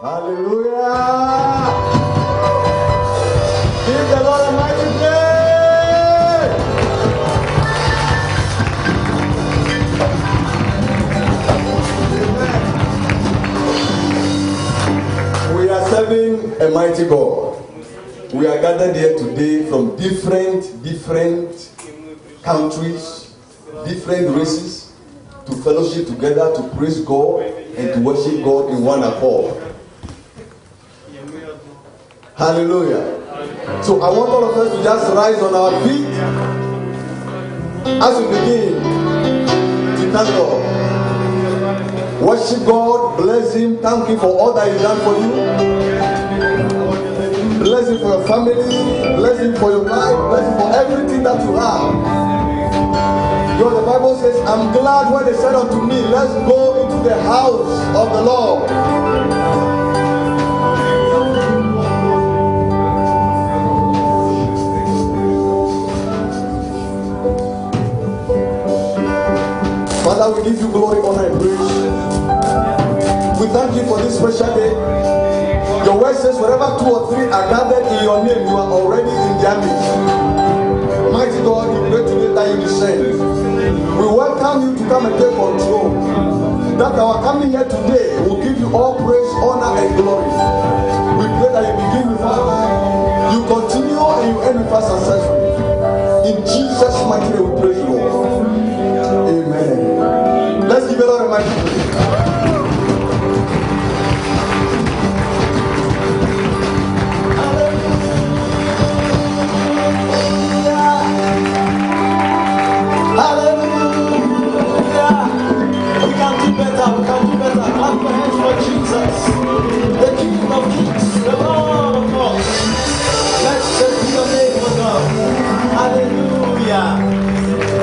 Hallelujah. Give the Lord a mighty praise. We are serving a mighty God. We are gathered here today from different countries, different races, to fellowship together, to praise God and to worship God in one accord. Hallelujah. So I want all of us to just rise on our feet as we begin to thank God. Worship God, bless Him, thank Him for all that He's done for you. Bless Him for your family, bless Him for your life, bless Him for everything that you have. Because the Bible says, I'm glad when they said unto me, let's go into the house of the Lord. Father, we give you glory, honor, and praise. We thank you for this special day. Your word says, wherever 2 or 3 are gathered in your name, you are already in their midst. Mighty God, we pray today that you descend. We welcome you to come and take control. That our coming here today will give you all praise, honor, and glory. We pray that you begin with us, you continue, and you end with us successfully. In Jesus' mighty name we praise you, Lord. Amen. Let's give it all a mighty praise. Jesus, the King of Kings, the Lord of Lords. Let's take your name, O God. Hallelujah.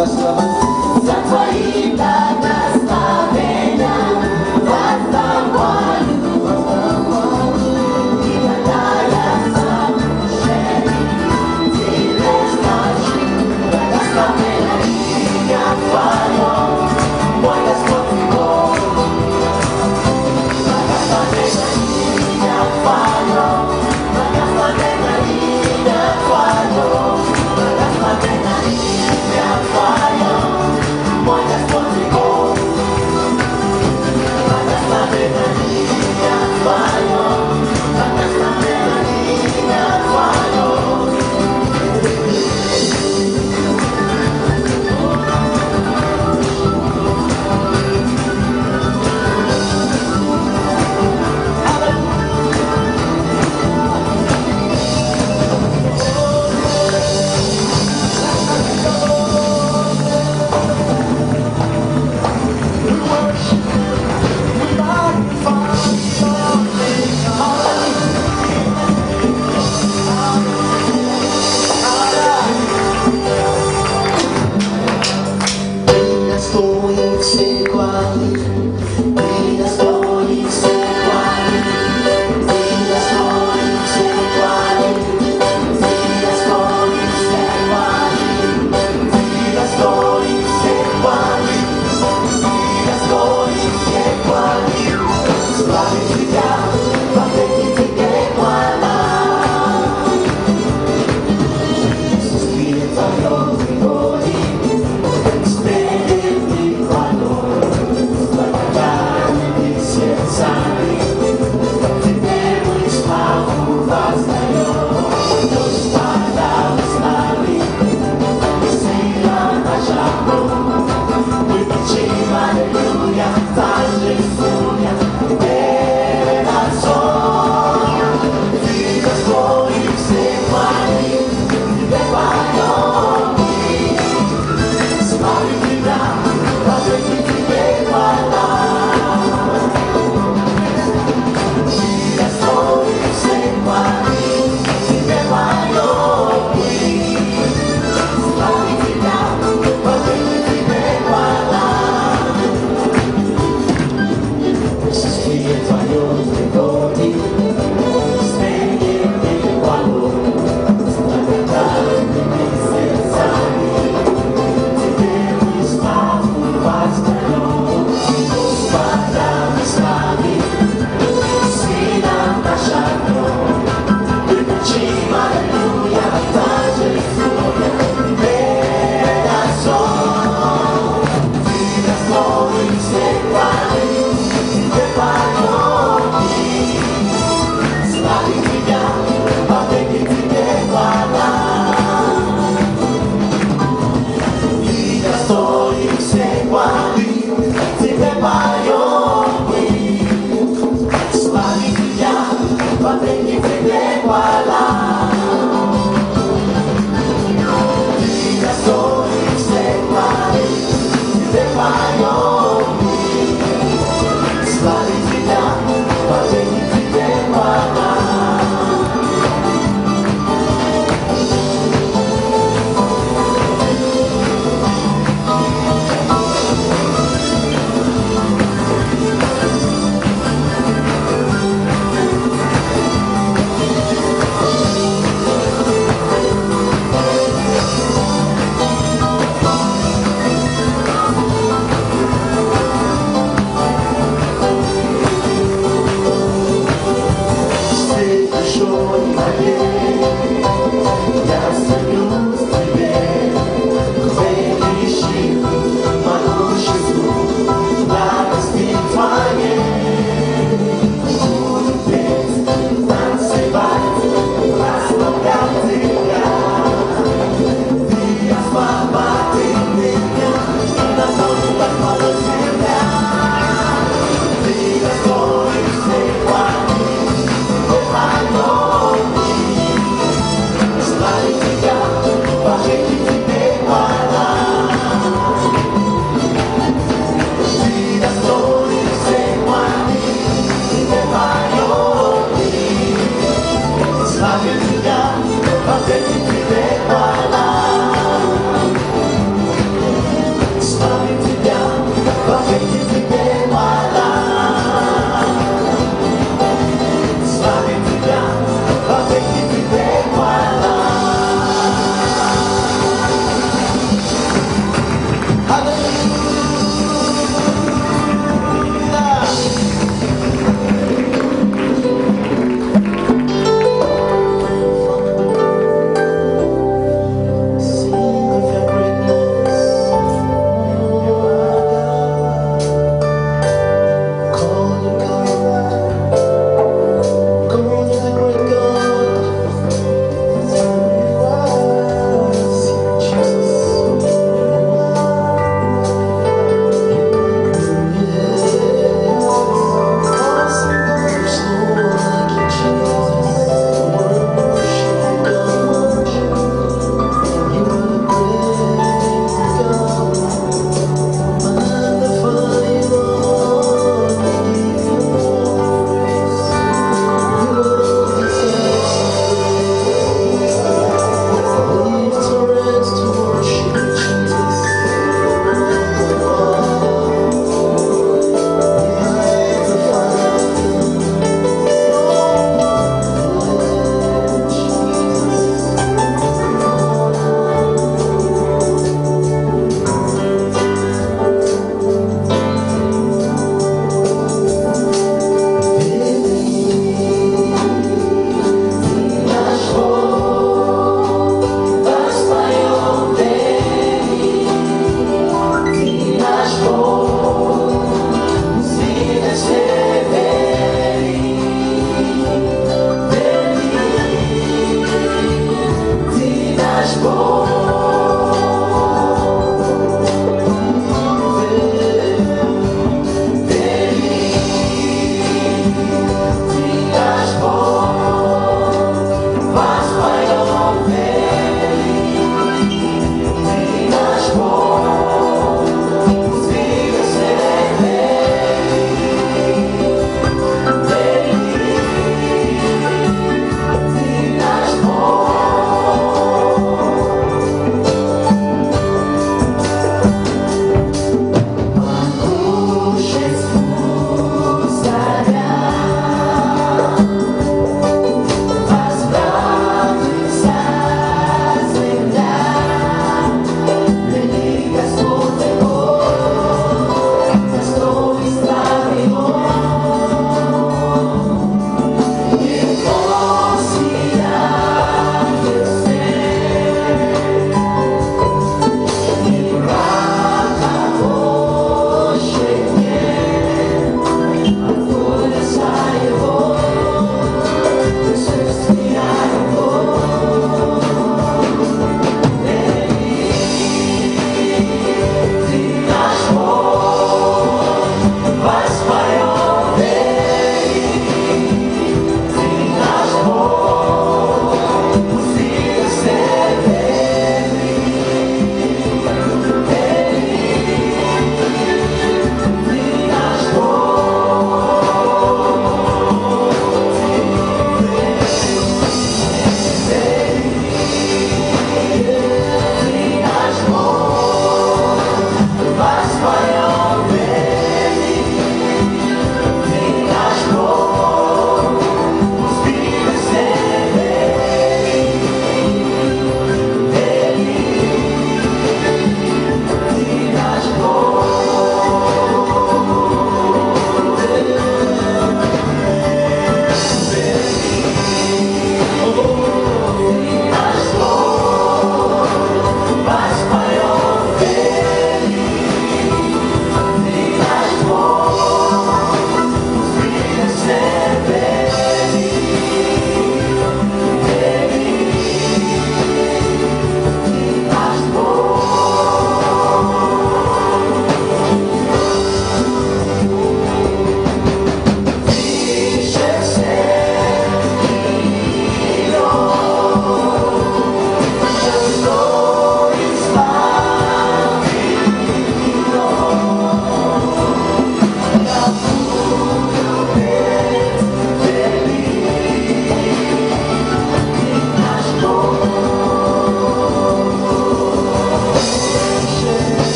Fire.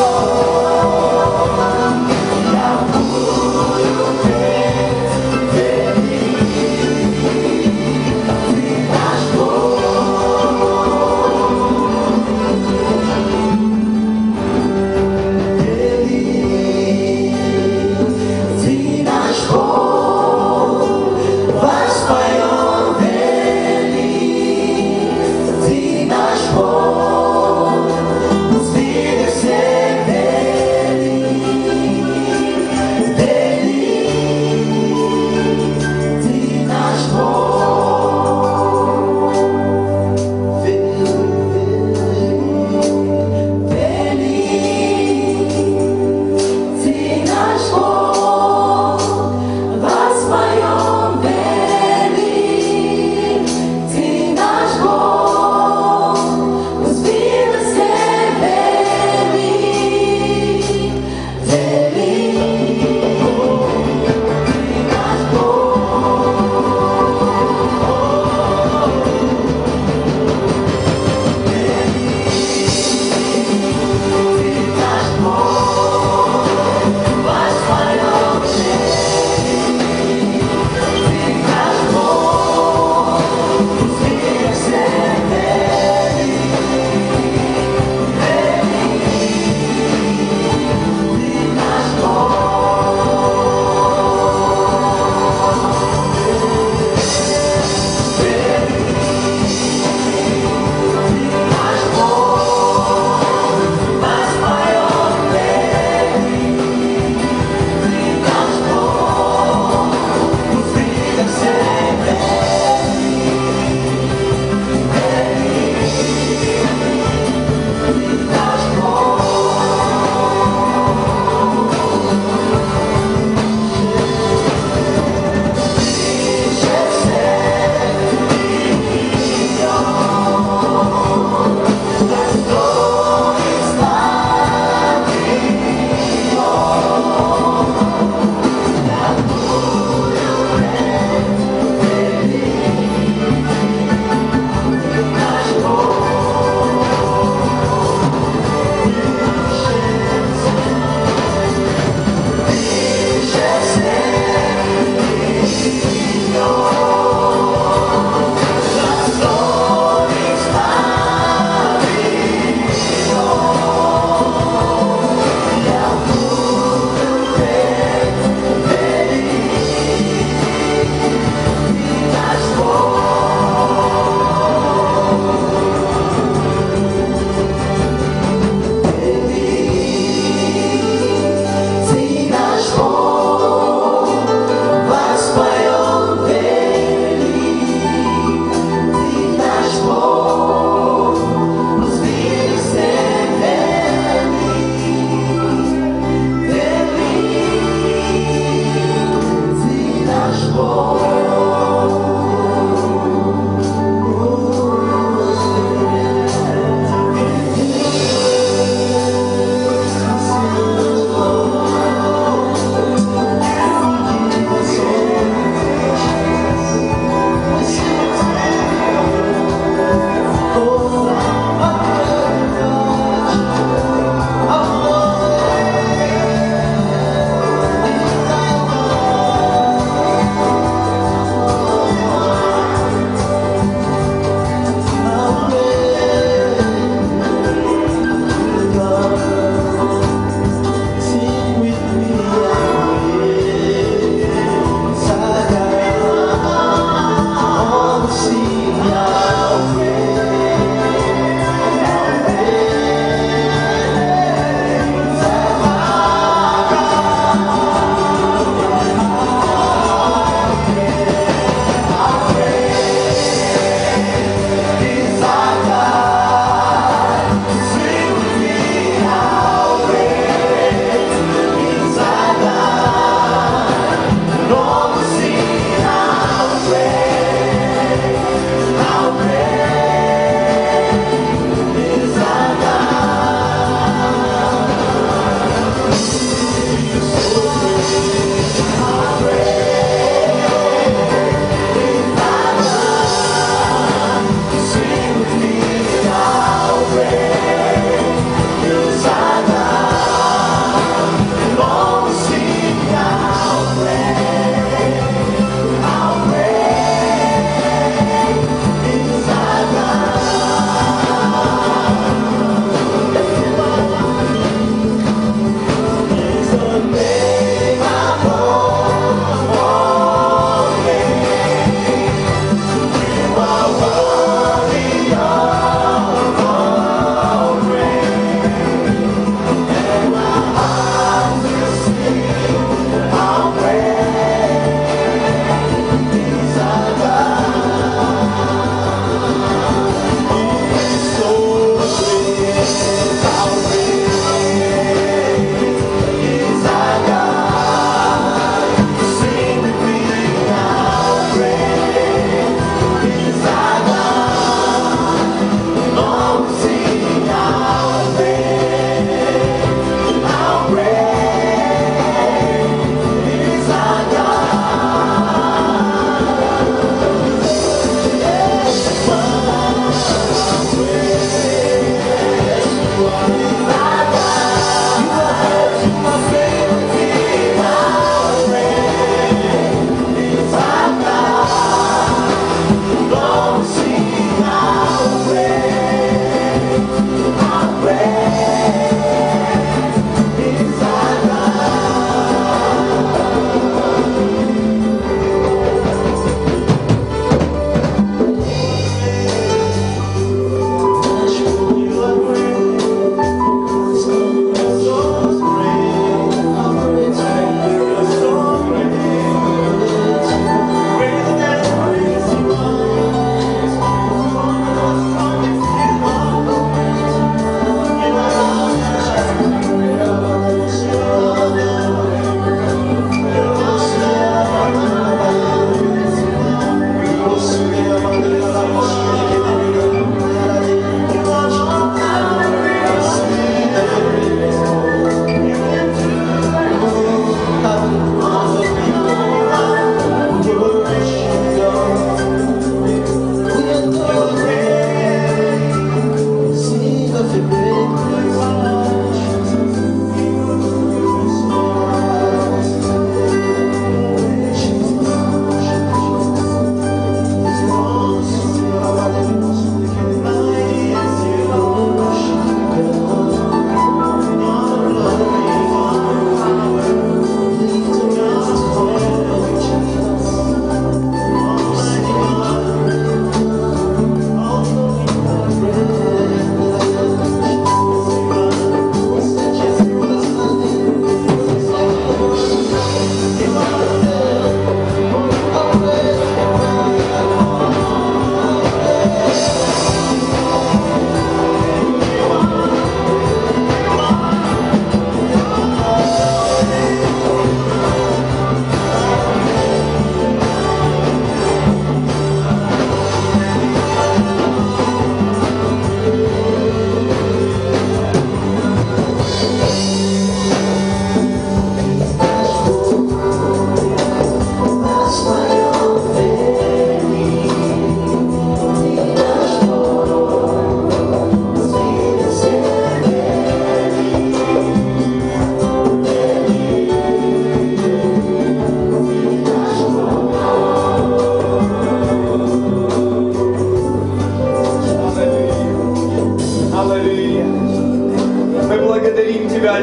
Nos filhos ser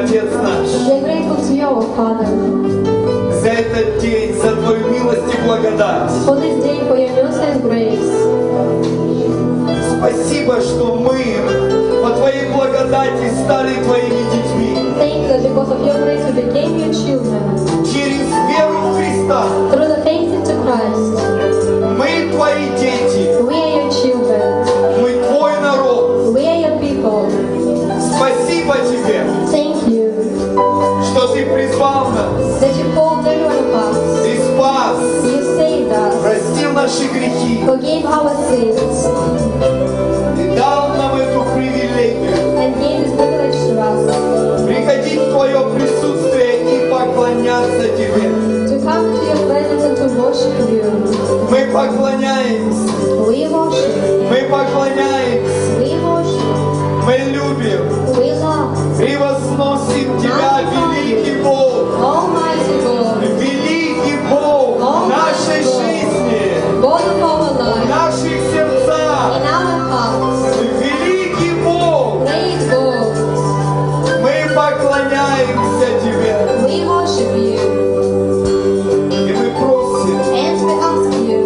Отец наш, We are grateful to you, our Father, за этот день, за Твою милость и благодать. for this day, for your mercy and grace. Спасибо, что мы по Твоей благодати стали Твоими детьми. Thank you that because of your grace we became your children. Через веру в Христа Through the faith into Christ, мы Твои дети, we are your children. мы Твой народ. We are your people. Спасибо Тебе, Thank you что Ты призвал нас, that you called every one of us. Ты спас, You saved us, простил наши грехи forgave our sins, и дал нам эту привилегию and gave this privilege to us приходить в Твое присутствие и поклоняться Тебе. to come into your presence and to worship you. Мы поклоняемся, We worship, мы поклоняемся, we worship, мы любим, we love. превозносим Тебя, великий Бог, Almighty God, великий Бог нашей жизни, God of our в life, наших сердцах, in our hearts, великий Бог, great God, мы поклоняемся Тебе, we worship you, и мы просим, and we ask you,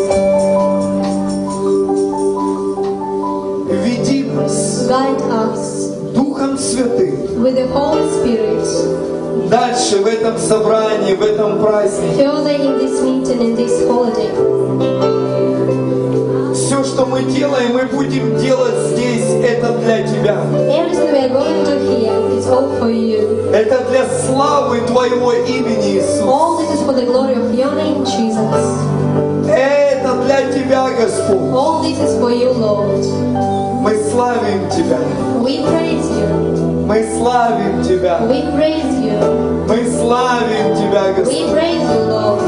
веди нас guide us Духом Святым with the Holy Spirit, дальше в этом собрании, в этом празднике. further in this meeting, in this holiday. Все, что мы делаем, мы будем делать здесь, это для Тебя. Everything we are going to do here, it's all for you. Это для славы Твоего имени, Иисус. All this is for the glory of your name, Jesus. Это для Тебя, Господь. All this is for you, Lord. Мы славим Тебя. We praise you. Мы славим Тебя. We praise you. Мы славим Тебя, Господь. We praise you, Lord.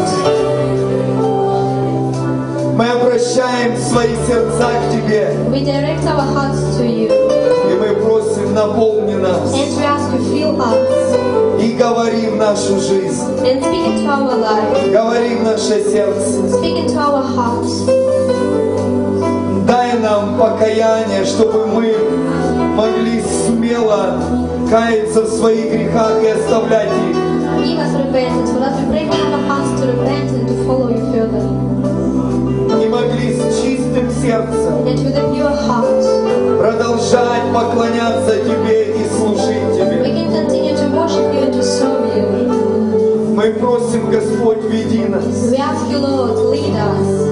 Мы обращаем свои сердца к Тебе. We direct our hearts to you. И мы просим, наполни нас. And we ask you, fill us. И говори в нашу жизнь. And speak into our life. Говори в наше сердце. Speak into our hearts. Дай нам покаяние, чтобы мы могли смело каяться в своих грехах и оставлять их. Give us repentance, so that we pray for our hearts to repent and to follow you further. И могли с чистым сердцем And with a pure heart, продолжать поклоняться Тебе и служить we Тебе. can continue to worship you and to serve you. Мы просим, Господь, веди нас. We ask you, Lord, lead us.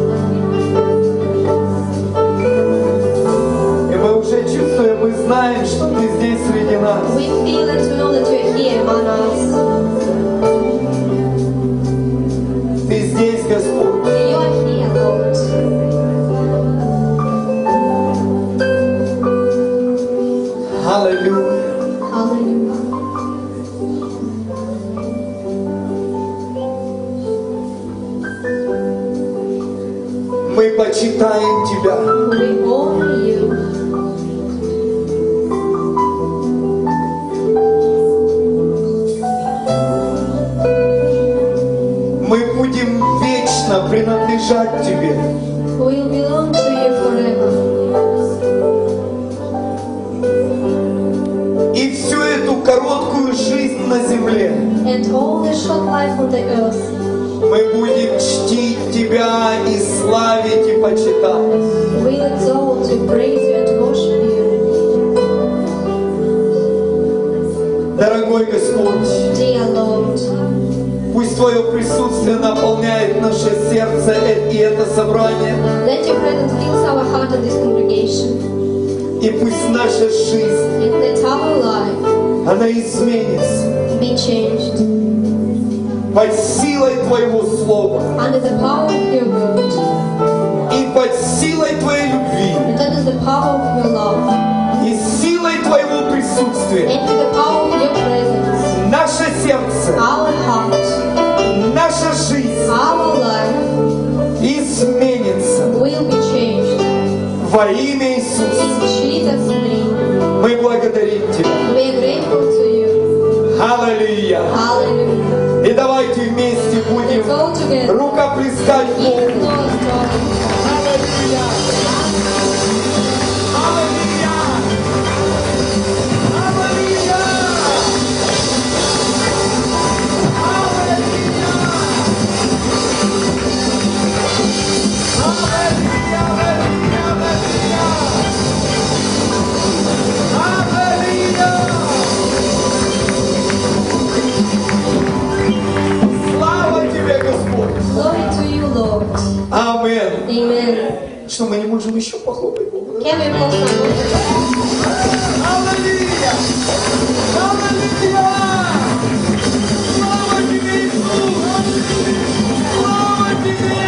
И мы уже чувствуем, мы знаем, что Ты здесь среди нас. We feel and to know that you are here among us. Ты здесь, Господь. You are here, Lord. Аллилуйя. Hallelujah. Мы почитаем Тебя. We honor you. Мы будем вечно принадлежать Тебе. We will belong to you forever. И всю эту короткую жизнь на земле And all the short life on the earth, мы будем чтить Тебя и славить и почитать. we'll exalt you, praise you, and worship you. Дорогой Господь, Dear Lord, пусть Твое присутствие наполняет наше сердце и это собрание, let your presence fills our heart and this congregation. и пусть наша жизнь, And let our life она изменится be changed под силой Твоего Слова under the power of your word. и под силой Твоей любви And that is the power of your love. и силой Твоего присутствия. And with the power of your presence, Наше сердце, our heart, наша жизнь our life изменится will be changed. во имя Иисуса. In Jesus' name, Мы благодарим Тебя. we are grateful to you. Аллилуйя. Hallelujah. И давайте вместе Let's будем go together. рукоплескать Give Богу. Lord God. Аллилуйя. Аллилуйя. Аллилуйя. Что, мы не можем еще похлопать Богу? Can we close our doors? Аллилуйя! Аллилуйя! Слава тебе, Иисус! Слава тебе!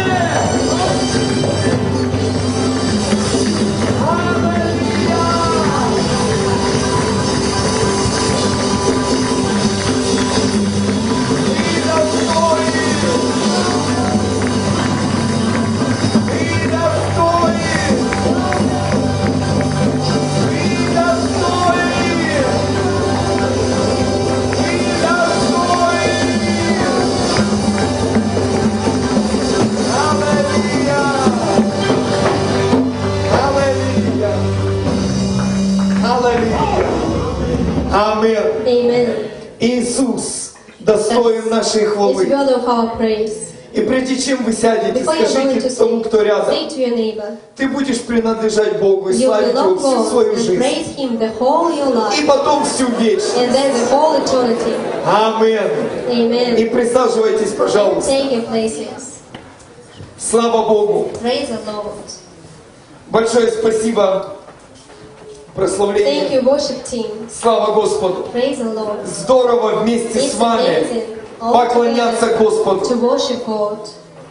Аминь. Amen. Иисус достоин нашей It's хвалы. worthy of our praise. И прежде чем вы сядете, Before you're going скажите to тому, кто рядом, say to your neighbor, ты будешь принадлежать Богу и you will славить Его love всю God свою and жизнь. praise Him the whole your И life, потом всю вечность. and then the whole eternity. Аминь. И Amen. присаживайтесь, пожалуйста. Take your places. Слава Богу. Praise the Lord. Большое спасибо. Thank Прославление. you, worship team. Слава Господу. Praise the Lord. Здорово вместе It's с вами amazing all поклоняться together Господу. to worship God.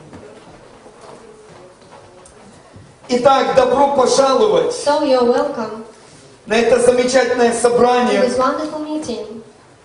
Итак, добро пожаловать So you're welcome на это замечательное to собрание. this wonderful meeting.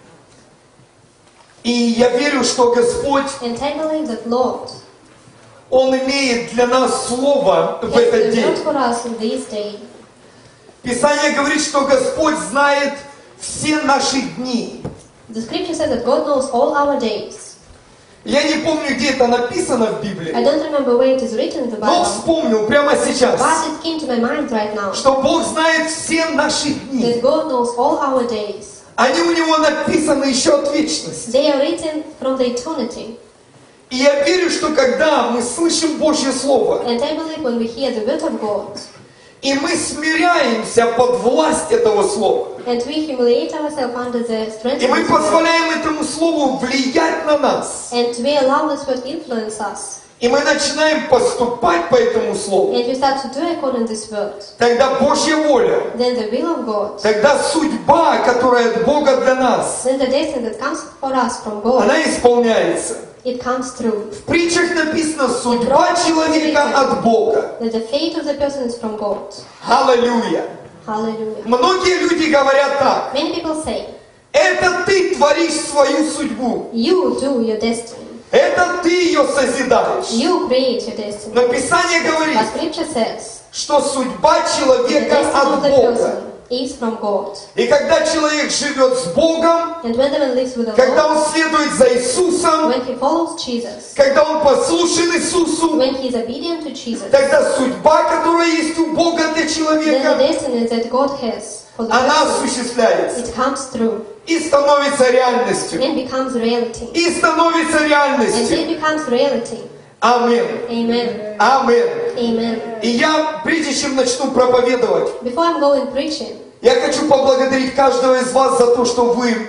И я верю, что Господь, And I believe that Lord Он имеет для нас слово в has этот the день. word for us in this day. Писание говорит, что Господь знает все наши дни. The scripture says that God knows all our days. Я не помню, где это написано в I Библии, don't remember where it is written in the но Bible, вспомнил прямо сейчас, but it came to my mind right now что Бог знает все наши дни. that God knows all our days. Они у Него написаны еще от вечности. They are written from the eternity. И я верю, что когда мы слышим Божье Слово, And I believe when we hear the word of God, и мы смиряемся под власть этого Слова, and we humiliate ourselves under the strength и of мы this word, позволяем этому Слову влиять на нас, and we allow this word influence us, и мы начинаем поступать по этому Слову, and we start to do according to this word, тогда Божья воля, then the will of God, тогда судьба, которая от Бога для нас, then the destiny that comes for us from God, она исполняется. it comes true. В притчах написано «Судьба человека от Бога». That the fate of the person is from God. Аллилуйя. Hallelujah. Многие люди говорят так: Many people say, это ты творишь свою судьбу, you do your destiny. это ты ее созидаешь. You create your destiny. Но Писание говорит, But scripture says, что судьба the человека destiny of от the Бога. person is from God. И когда человек живет с Богом, And when the man lives with the когда Lord, он следует за Иисусом, when he follows Jesus, когда он послушен Иисусу, when he is obedient to Jesus, тогда судьба, которая есть у Бога для then the человека, destiny that God has for the она person, осуществляется it comes through и становится реальностью. and becomes reality. И становится And реальностью. it becomes reality. Аминь. Amen. Аминь. Amen. И я, прежде чем начну проповедовать, Before I'm going preaching, я хочу поблагодарить каждого из вас за то, что вы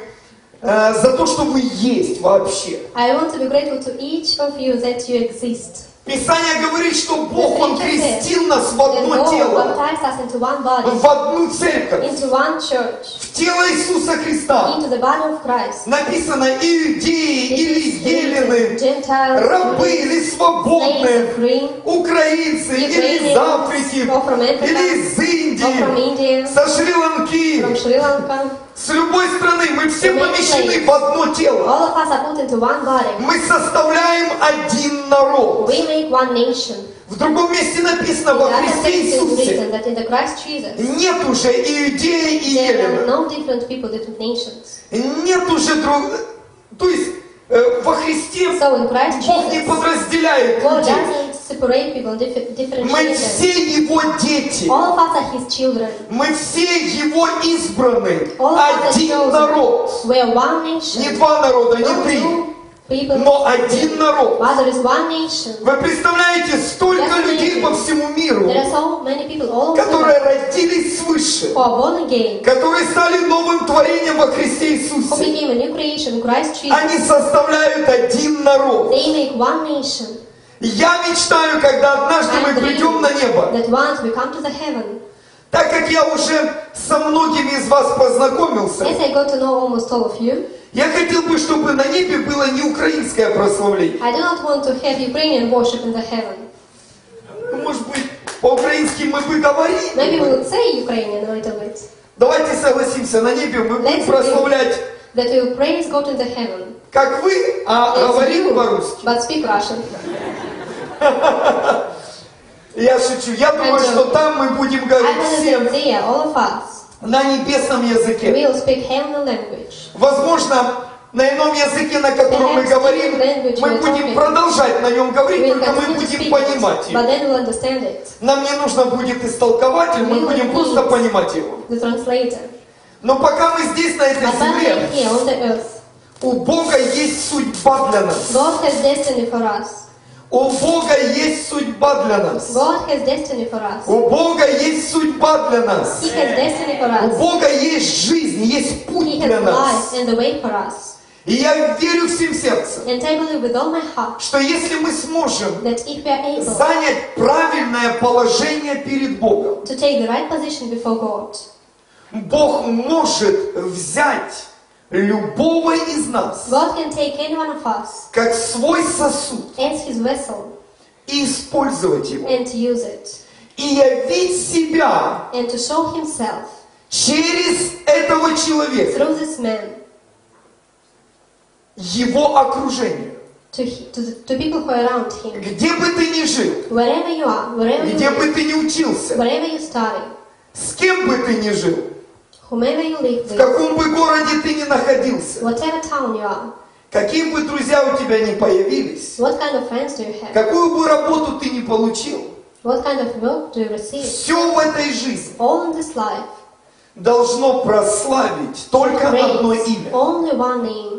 есть вообще. I want to be grateful to each of you that you exist. Писание говорит, что Бог, Он крестил нас в And одно God тело, baptized us into one body, в одну церковь, into one church, в тело Иисуса Христа. into the body of Christ. Написано иудеи It или is written, елены, Gentiles, рабы Jews, или slaves свободные, or free, украинцы или из Африки, Ukrainians, or from Africa, или из or from Индии, India, со Шри-Ланки, from Sri Lanka. с любой страны. Мы все помещены в одно тело. All of us are put into one body. Мы составляем один народ. We make one nation. В другом месте написано In во the other Христе text it is Иисусе written that in the Christ Jesus, нет уже иудея и there are елена. no different people, different nations. Нет уже То есть во Христе So in Christ Бог не Jesus, подразделяет God людей. doesn't separate people and differentiate Мы them. все Его дети. All of us are His children. Мы все Его избранные. All of us are Один народ. chosen. We are one nation. Не два народа, не No три. two people, Но один народ. but there is one nation. Вы представляете, столько людей по всему миру, There are so many people all over the которые world родились свыше, who are born again, которые стали новым творением во Христе who Иисусе. became a new creation in Christ Jesus. Они составляют один народ. They make one nation. Я мечтаю, когда однажды мы придем на небо. That once we come to the heaven. Так как я уже со многими из вас познакомился, As I got to know almost all of you, я хотел бы, чтобы на небе было не украинское прославление. I do not want to have Ukrainian worship in the heaven. Ну, может быть, по-украински мы бы говорили. Maybe we would say Ukrainian a little bit. Давайте согласимся, на небе мы будем Let's прославлять, That we will praise God in the heaven. как вы, а As говорим you, по-русски. but speak Russian. Я шучу. Я думаю, что там мы будем I говорить believe всем that there, all of us, на небесном языке. we will speak heavenly language. Возможно, на ином языке, на котором мы говорим, мы будем продолжать на нем говорить, We will только мы continue to будем speak понимать it, его. but then we'll understand it. Нам не нужно будет истолкователь, мы We будем will просто need понимать его. The translator. Но пока мы здесь, на этой But while земле, we're here on the earth, у Бога есть судьба для нас. God has destiny for us. У Бога есть судьба для нас. God has destiny for us. У Бога есть судьба для нас. He has destiny for У us. Бога есть жизнь, есть путь He для has нас. life and the way for us. И я верю всем сердцем, And I believe with all my heart что если мы сможем that if we are able занять правильное положение перед Богом, to take the right position before God, Бог может взять любого из нас God can take any one of us как свой сосуд as His vessel и использовать его. and to use it И явить себя and to show Himself через этого человека, through this man его окружение. to people who are around him. Где бы ты ни жил, Wherever you are, wherever you где бы live, ты ни учился, wherever you study, с кем бы ты ни жил, whomever you live в with, каком бы городе ты ни находился, whatever town you are, какие бы друзья у тебя ни появились, what kind of friends do you have, какую бы работу ты ни получил, what kind of work do you receive, все в этой жизни all in this life, должно прославить только одно praise имя. only one name.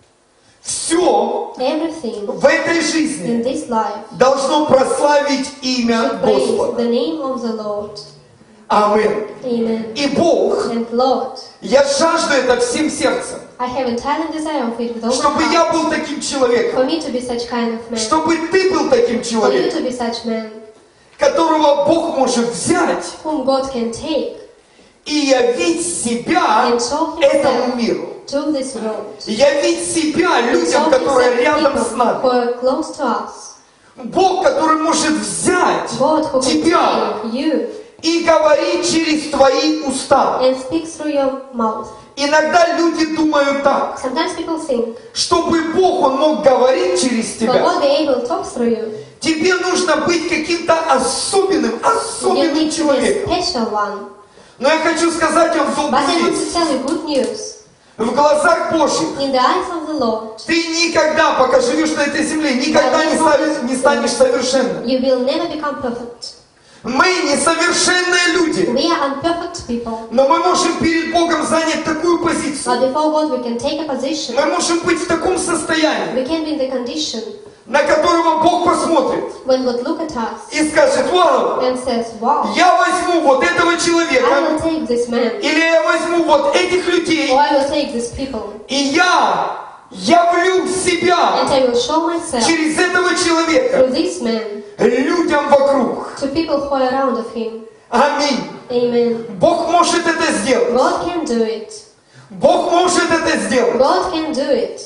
Все Everything в этой in жизни this life должно прославить имя should praise Господа. the name of the Lord. Аминь. Amen. И Бог, And Lord, я жажду это всем сердцем, I have entirely desire of it with all чтобы my я heart, был таким человеком, for me to be such kind of man, чтобы ты был таким for you человеком, to be such man, которого Бог может взять whom God can take и явить себя and show этому Himself миру. to this world. Явить себя And людям, show которые Himself to рядом people с who нами. are close to us. Бог, который может взять God who can тебя take you и говорить через твои уста. and speak through your mouth. Иногда люди думают так, Sometimes people think, чтобы Бог, Он мог говорить через for тебя. God be able to talk through you, Тебе нужно быть каким-то особенным you need to be a человеком. special one. Но я хочу сказать вам But добрую I want to весть. tell you good news. В глазах Божьих In the eyes of the Lord, ты никогда, пока живешь на этой земле, никогда не станешь совершенным. you will never become perfect. Мы несовершенные люди, We are imperfect people. но мы можем перед Богом занять такую позицию. But before God, we can take a position. Мы можем быть в таком состоянии, We can be in the condition на которого Бог посмотрит when God look at us и скажет: вау, and says, wow, я возьму вот этого I человека, will take this man, или я возьму вот этих людей, or I will take these people, и я явлю and себя I will show myself через этого человека through this man людям вокруг. to people who are around of him. Аминь. Amen. Бог может это сделать. God can do it. Бог может это сделать. God can do it.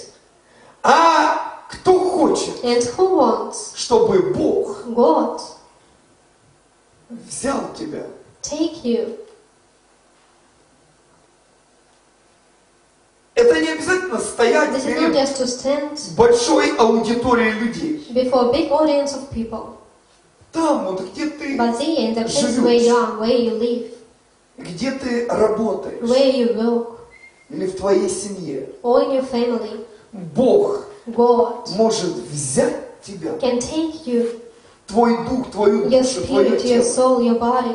А кто хочет, And who wants чтобы Бог God взял тебя? take you? Это не обязательно стоять This is not перед just to stand большой аудиторией людей. before a big audience of people, Там, вот где ты, but there in the place where you are, where you live, где ты работаешь, where you work, или в твоей семье, or in your family, Бог God может взять тебя, can take you, твой дух, твою your душу, твое spirit, your тело, soul, your body,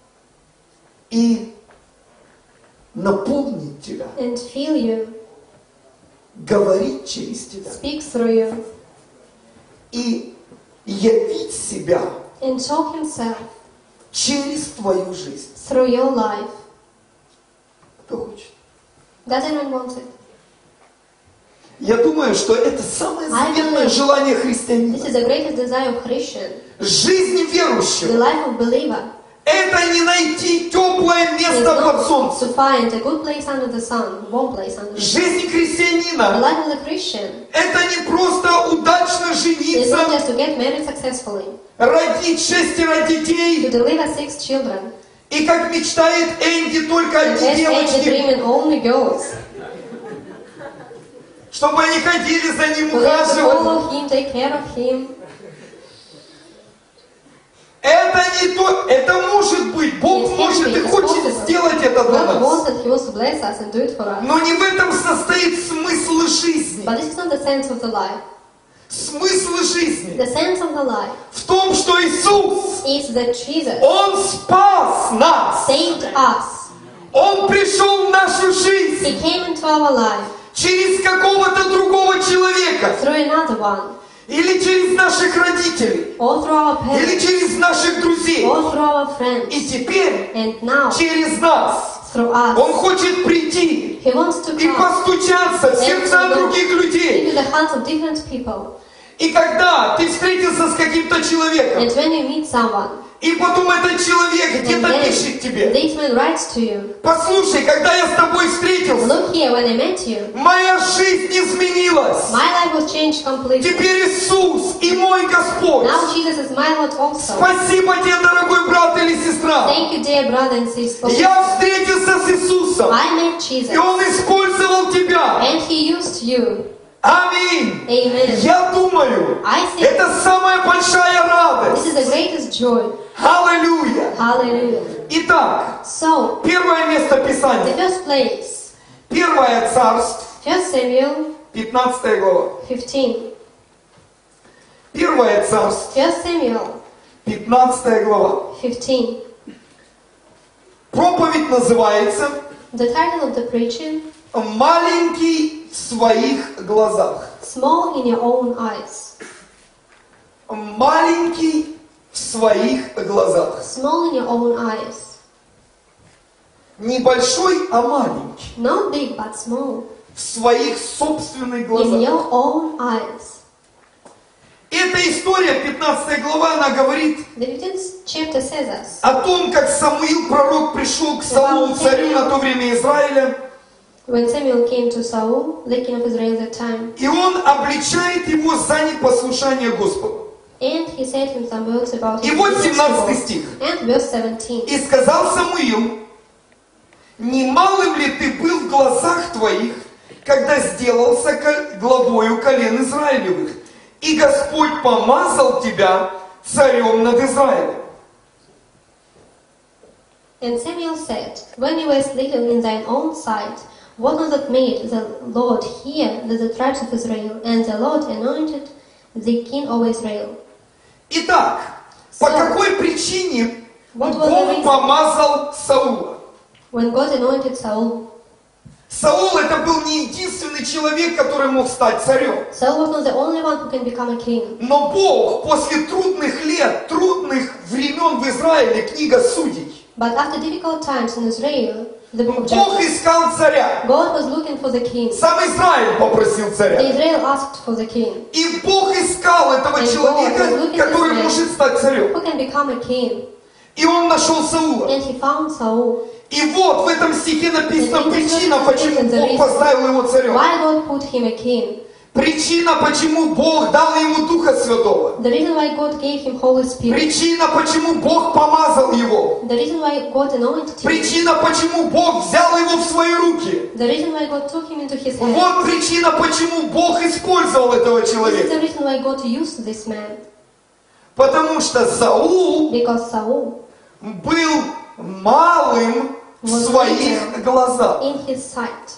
и наполнить тебя, and fill you, говорить через тебя, speak through you, и явить себя and show Himself через твою жизнь. through your life. Кто хочет? Does anyone want it? Я думаю, что это самое заветное believe желание христианина. This is the greatest desire of Christian. Жизнь The верующего life of believer – это не найти теплое is место под not солнцем. to find a good place under the sun, warm place under the sun. Жизнь The христианина life of the Christian – это не просто удачно is not жениться, just to get married successfully, родить 6 to детей, deliver 6 children, и как мечтает Энди, только and одни as Andy девочки, dreaming only girls. чтобы они ходили за ним, For them to ухаживали. follow him, take care of him. Это не то, это может быть. Бог It can может be, и it's хочет possible. сделать это для God нас. wants that He wants to bless us and do it for us. Но не в этом состоит смысл жизни. But this is not the sense of the life. Смысл жизни The sense of the life в том, что Иисус, is that Jesus Он спас нас. saved us. Он пришел в нашу жизнь He came into our life через какого-то другого человека. through another one, Или через наших родителей. or through our Или parents, через наших друзей. or through our friends, И теперь and now через нас. through us. Он хочет прийти He wants to и come постучаться в сердца других людей. into the hearts of different people. И когда ты встретился с каким-то человеком, And when you meet someone, и потом этот человек and где-то then пишет тебе: this man writes to you, послушай, когда я с тобой встретился, look here, when I met you, моя жизнь изменилась. my life was changed completely. Теперь Иисус и мой Господь. Now Jesus is my Lord also. Спасибо тебе, дорогой брат или сестра. Thank you, dear brother and sister. Я встретился с Иисусом, I met и Jesus, Он использовал тебя. and He used you. Аминь. Amen. Я думаю, I think это самая большая this радость. is the greatest joy. Аллилуйя. Hallelujah. Итак, So, первое место the Писания. first place, Первое Царств, 1 Samuel 15 глава. 15. Первое Царств, 1 Samuel 15 глава. 15. Проповедь называется The title of the preaching, «Маленький в своих глазах». Small in your own eyes. Маленький в своих глазах. Small in your own eyes. Не большой, а маленький. Not big, but small. В своих собственных In глазах. your own eyes. Эта история, 15 глава, она говорит The 15th chapter says us о том, как Самуил, пророк, пришел к Саулу, царю на то время Израиля, when Samuel came to Saul, the king of Israel at that time, и он обличает его за непослушание Господу. and he said him some words about И his вот obedience 17 to God. стих. And verse 17. «И сказал Самуил: немалым ли ты был в глазах твоих, когда сделался главою колен Израилевых, и Господь помазал тебя царем над Израилем». And Samuel said, when you were little in thine own sight, what was it made the Lord hear the tribes of Israel, and the Lord anointed the king of Israel? Итак, по какой причине What was the Бог reason? помазал Саула? When God anointed Saul, Саул это был не единственный человек, который мог стать царем. Saul was not the only one who can become a king. Но Бог после трудных лет, трудных времен в Израиле, книга Судей, But after difficult times in Israel, the book of Бог Judges, искал царя. God was looking for the king. Сам Израиль попросил царя. Israel asked for the king. И Бог искал этого And God was человека, looking который for this man. может стать царем. Who can become a king? И он нашел Саула. And he found Saul. И вот в этом стихе написана And in this причина, verse почему written the Бог reason поставил его царем. Why God put him a king? Причина, почему Бог дал ему Духа Святого. The reason why God gave him Holy Spirit. Причина, почему Бог помазал его. The reason why God anointed him. Причина, почему Бог взял его в свои руки. The reason why God took him into his hand. Вот причина, почему Бог использовал этого This is человека. the reason why God used this man. Потому что Саул Because Saul был малым в was своих little глазах. in his sight.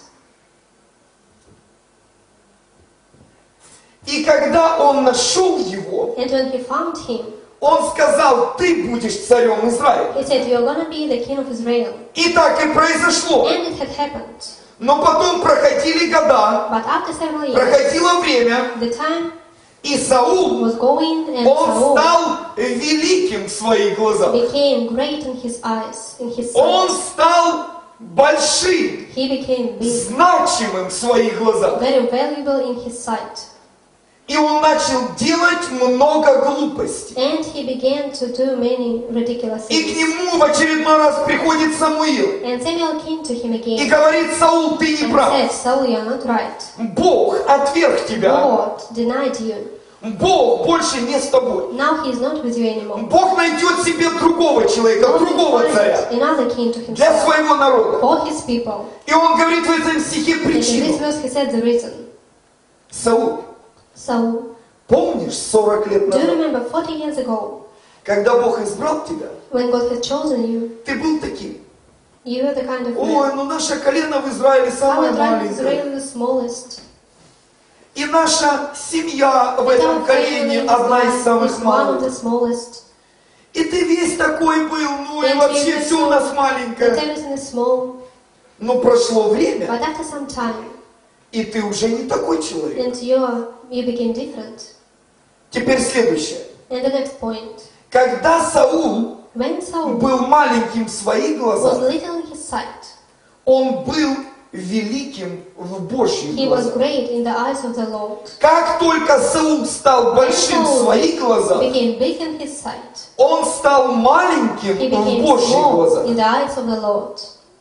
И когда он нашел его, And when he found him, он сказал: ты будешь царем Израиля. he said, you are going to be the king of Israel. И так и произошло. And it had happened. Но потом проходили года, But after several years, проходило время, the time и Саул, was going, and он Saul стал великим в своих глазах. became great in his eyes, in his Он sight. стал большим, he became big, значимым в своих глазах. very valuable in his sight. И он начал делать много глупостей. And he began to do many ridiculous И к things. нему в очередной раз приходит Самуил And Samuel came to him и again говорит: Саул, ты не and прав. said, Saul, you are not right. Бог отверг тебя. God denied you. Бог больше не с тобой. Now he is not with you anymore. Бог найдет себе другого человека, God will другого find царя another king to для himself своего народа. for his people. И он говорит в этом стихе And in this причину. verse he said the reason. Саул, So, помнишь 40 лет do you назад, remember 40 years ago, когда Бог избрал тебя, when God had chosen you, ты был таким: you were the kind of ой, man. ну наше колено в Израиле самое Our tribe is маленькое. really the smallest. И наша семья в Our этом family колене is одна из one самых of малых. the smallest. И ты весь такой был, ну и And вообще you were все у so- нас That маленькое. everything is small. Но прошло время, But after some time, и ты уже не такой человек. and you became different. Теперь следующее. And the next point, Когда Саул when Saul был маленьким в своих was глазах, little in his sight, он был великим в Божьих he was глазах. great in the eyes of the Lord. Как только Саул стал When большим в Saul своих глазах, became big in his sight, он стал маленьким he в became Божьих small глазах. in the eyes of the Lord.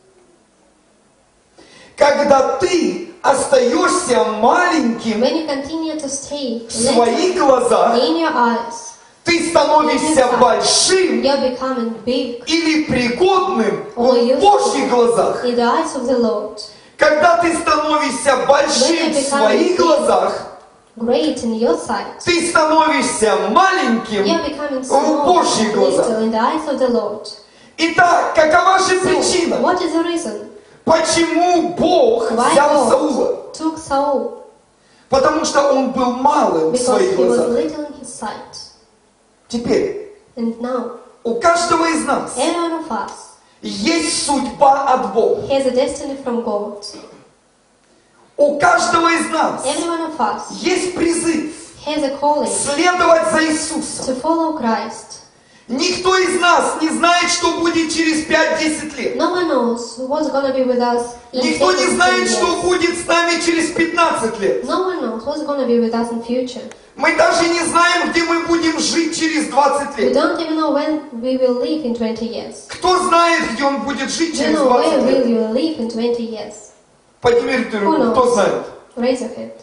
Когда ты остаешься маленьким When you continue to stay в своих little глазах, in your eyes, ты становишься большим you're becoming big или пригодным or в Божьих useful глазах. in the eyes of the Lord. Когда ты становишься большим в своих глазах, Great in your sight, ты становишься маленьким you're becoming в small Божьих глазах. little in the eyes of the Lord. Итак, какова же So, причина? what is the reason Почему Бог why взял God Саула? took Saul? Потому что он был малым в Because своих he was глазах. little in his sight. Теперь, And now, у каждого из нас every one of us есть судьба от Бога. has a destiny from God. У каждого из нас Every one of us есть призыв has a calling следовать за Иисусом. to follow Christ. Никто из нас не знает, что будет через 5-10 лет. No one knows what's going to be with us in 10 Никто не знает, что years. будет с нами через 15 лет. No one knows what's going to be with us in future. Мы даже не знаем, где мы будем жить через 20 We лет. don't even know when we will live in 20 years. Кто знает, где он будет жить Do you через know where 20 will лет? you live in 20 years? Поднимите Who руку, кто knows? знает? Raise your hand.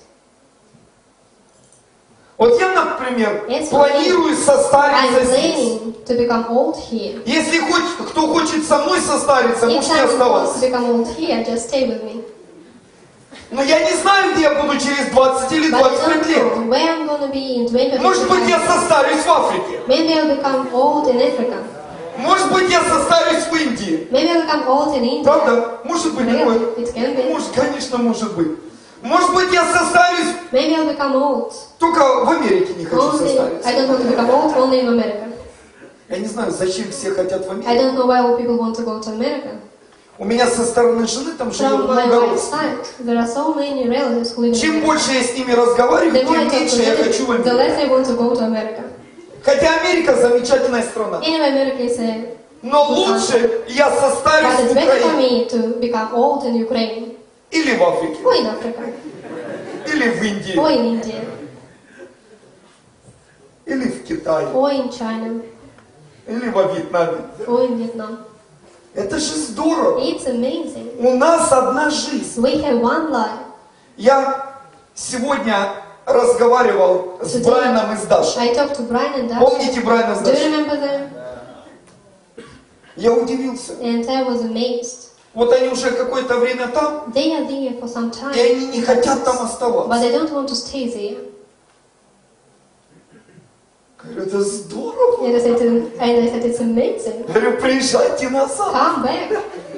Вот я, например, Yes, планирую I'm состариться здесь. planning to become old here. Если кто хочет со мной состариться, If можете someone wants to оставаться. become old here, just stay with me. Но я не знаю, где я буду через 20 или But I 25 don't лет. know where I'm going to be in 20 or Может быть, я 25 years. состарюсь в Африке. Maybe I'll become old in Africa. Может быть, я состарюсь в Индии. Maybe I'll become old in India. Правда? Может быть, такое. Really? It can be. Может, конечно, может быть. Может быть, я состарюсь, Maybe I'll become old. только в Америке не хочу Only, I состариться. don't want to become old only in America. Я не знаю, зачем все хотят в I Америку. don't know why all people want to go to America. У меня со стороны жены там живет From my много wife's родственников. side, there are so many relatives who live in Чем America. больше я с ними The разговариваю, more I тем talk to меньше я хочу в them, the Америку. less I want to go to America. Хотя Америка замечательная страна. Anyway, America is a... Но лучше я состарюсь But в it's better for Украине. me to become old in Ukraine, Или в Африке. or in Africa, Или в Индии. or in India, Или в Китае. or in China, Или во Вьетнаме. or in Vietnam. Это же здорово. It's amazing. У нас одна жизнь. We have one life. Я сегодня разговаривал с Today, Брайаном и с Дашей. I talked to Brian and Dash. Помните Брайана с Do you Дашей? remember them? Я удивился. And I was amazed. Вот они уже какое-то время там, They are there for some time, и они не хотят там but оставаться. they don't want to stay there. Говорю, это здорово. And I said, it's amazing. Говорю, приезжайте назад. Come back.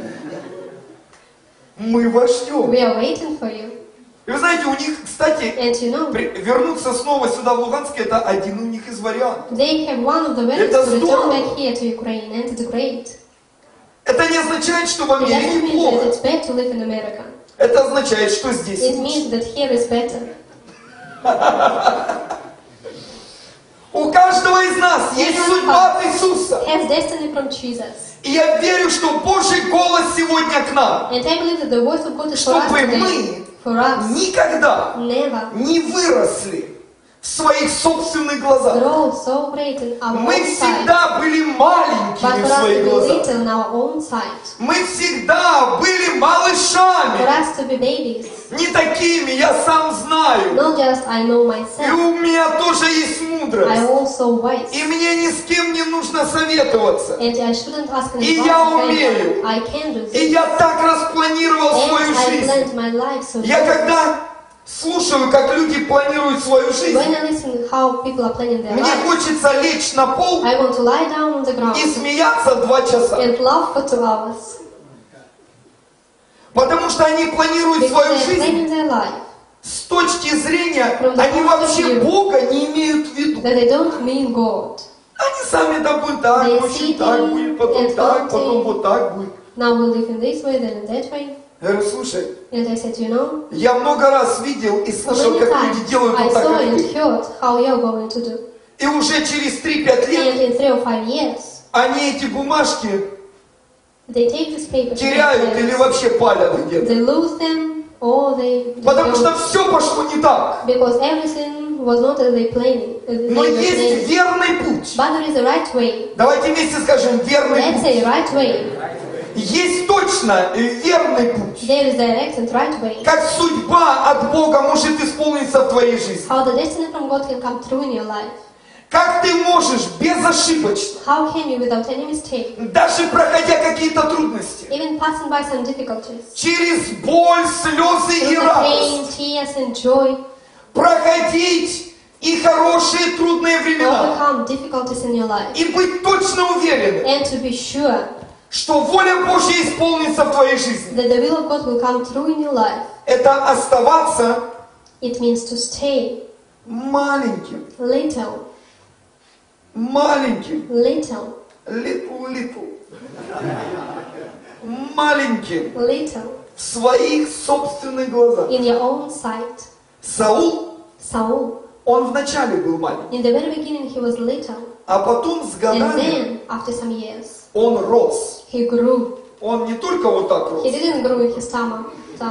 Мы вождем. We are waiting for you. И вы знаете, у них, кстати, And you know, вернуться снова сюда, в Луганск, это один у них из вариантов. they have one of the ways Это to return здорово. back here to Ukraine, and it's great. Это не означает, что в It doesn't Америке mean that плохо. it's bad to live in America. Это означает, что здесь It лучше. means that here is better. У каждого из нас есть Everyone судьба от Иисуса. has destiny from Jesus. И я верю, что Божий голос сегодня к нам, And I believe that the voice of God is for us чтобы today. мы For us, никогда never не выросли в своих собственных глазах. grow so great in our Мы own sight. всегда были But маленькими for в us to своих be глазах. little in our own sight. Мы всегда были For малышами. us to be babies. Не такими, я сам знаю. Not just I know И myself. у меня тоже есть I мудрость. also wise. И мне ни с кем не нужно советоваться. And I shouldn't ask И any я advice of умею. anyone. I can do И this. я так распланировал And свою I жизнь. planned my life so Я well. когда слушаю, как люди планируют свою жизнь, When I listen how people are planning their мне life, хочется лечь на пол I want to lie down on the ground и смеяться 2 часа. and laugh for 2 hours. Потому что они планируют Because свою they're жизнь planning their life с точки зрения, From the они point of вообще view. Бога не имеют в виду. that they don't mean God. Они сами, да, будет так, They очень так sitting будет, потом and так, потом counting. вот так будет. Now we live in this way, then in that way. Я говорю, слушай, And I said, you know, я много раз видел и so слышал, many как times люди делают I вот так, saw как and ты. heard how you're going to do. И уже через 3-5 лет And in 3 or 5 years, они эти бумажки they take this paper to теряют или their вообще палят где-то. They lose them or they Потому что don't. все пошло не так. Because everything was not as they planned. Но есть верный путь. But there is a right way. Давайте вместе скажем, верный Let's путь. say right way. Есть точно верный путь. There is direct and right way. Как судьба от Бога может исполниться в твоей жизни. How the destiny from God can come through in your life. Как ты можешь безошибочно, How can you, without any mistake, даже проходя какие-то трудности, even passing by some difficulties, через боль, слезы и through the радость, pain, tears, and joy, проходить и хорошие трудные времена, overcome difficulties in your life, и быть точно уверенным, and to be sure что воля Божья исполнится в твоей жизни. that the will of God will come through in your life? Это оставаться It means to stay маленьким, little, маленьким, little, little, маленьким little, в своих собственных глазах. in your own sight. Саул, Saul, он вначале был маленький, in the very beginning he was little, а потом с and годами then, after some years, он рос. he grew. Он не только вот так He рос, didn't grow in his stomach,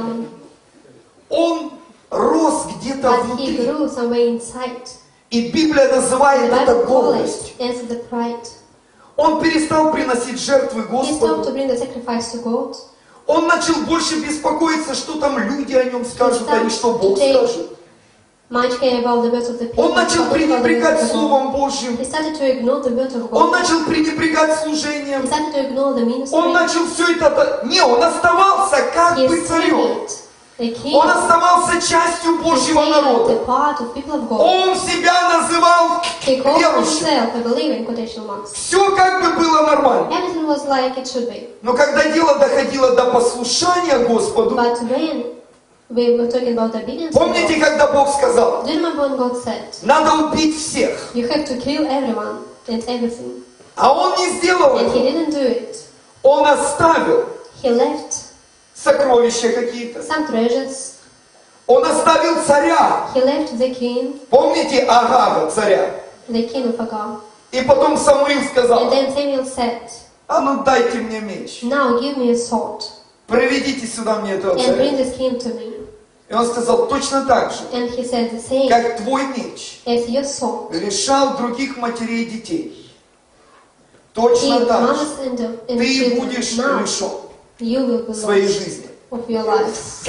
он рос где-то but he внутри. grew somewhere inside. И Библия The называет это Bible calls гордость. it as the pride. Он перестал приносить жертвы He stopped to Господу. bring the sacrifice to God. Он начал больше беспокоиться, что там люди о нем скажут, а не что Бог Today, скажет. Much care about the words of the people. Он начал but about the пренебрегать words of God. Словом Божьим. He started to ignore the word of Он God. начал пренебрегать He служением. started to ignore the ministry. Он начал все это... Не, он оставался как He бы царем. stayed the king. Он оставался частью He Божьего stayed народа. the part of people of God. Он себя называл He called верующим. himself a believer in quotation marks. Все как бы было нормально. Everything was like it should be. Но когда дело доходило до послушания Господу, But when we were talking about obedience to помните, God, когда Бог сказал, do you remember when God said, надо убить всех, you have to kill everyone and everything? а Он не сделал And he этого. didn't do it. Он оставил He left сокровища какие-то. some treasures. Он оставил царя. He left the king, Помните Агага, царя? the king of Agag. И потом Самуил And сказал, then Samuel said, а ну дайте мне меч. now give me a sword Проведите сюда мне этого and bring царя. this king to me. И он сказал, точно так же, And he said the same как твой меч as your sword. лишал других матерей и детей. Точно Kill так же mothers and ты children. будешь Now лишен you will be своей lost жизни. of your life.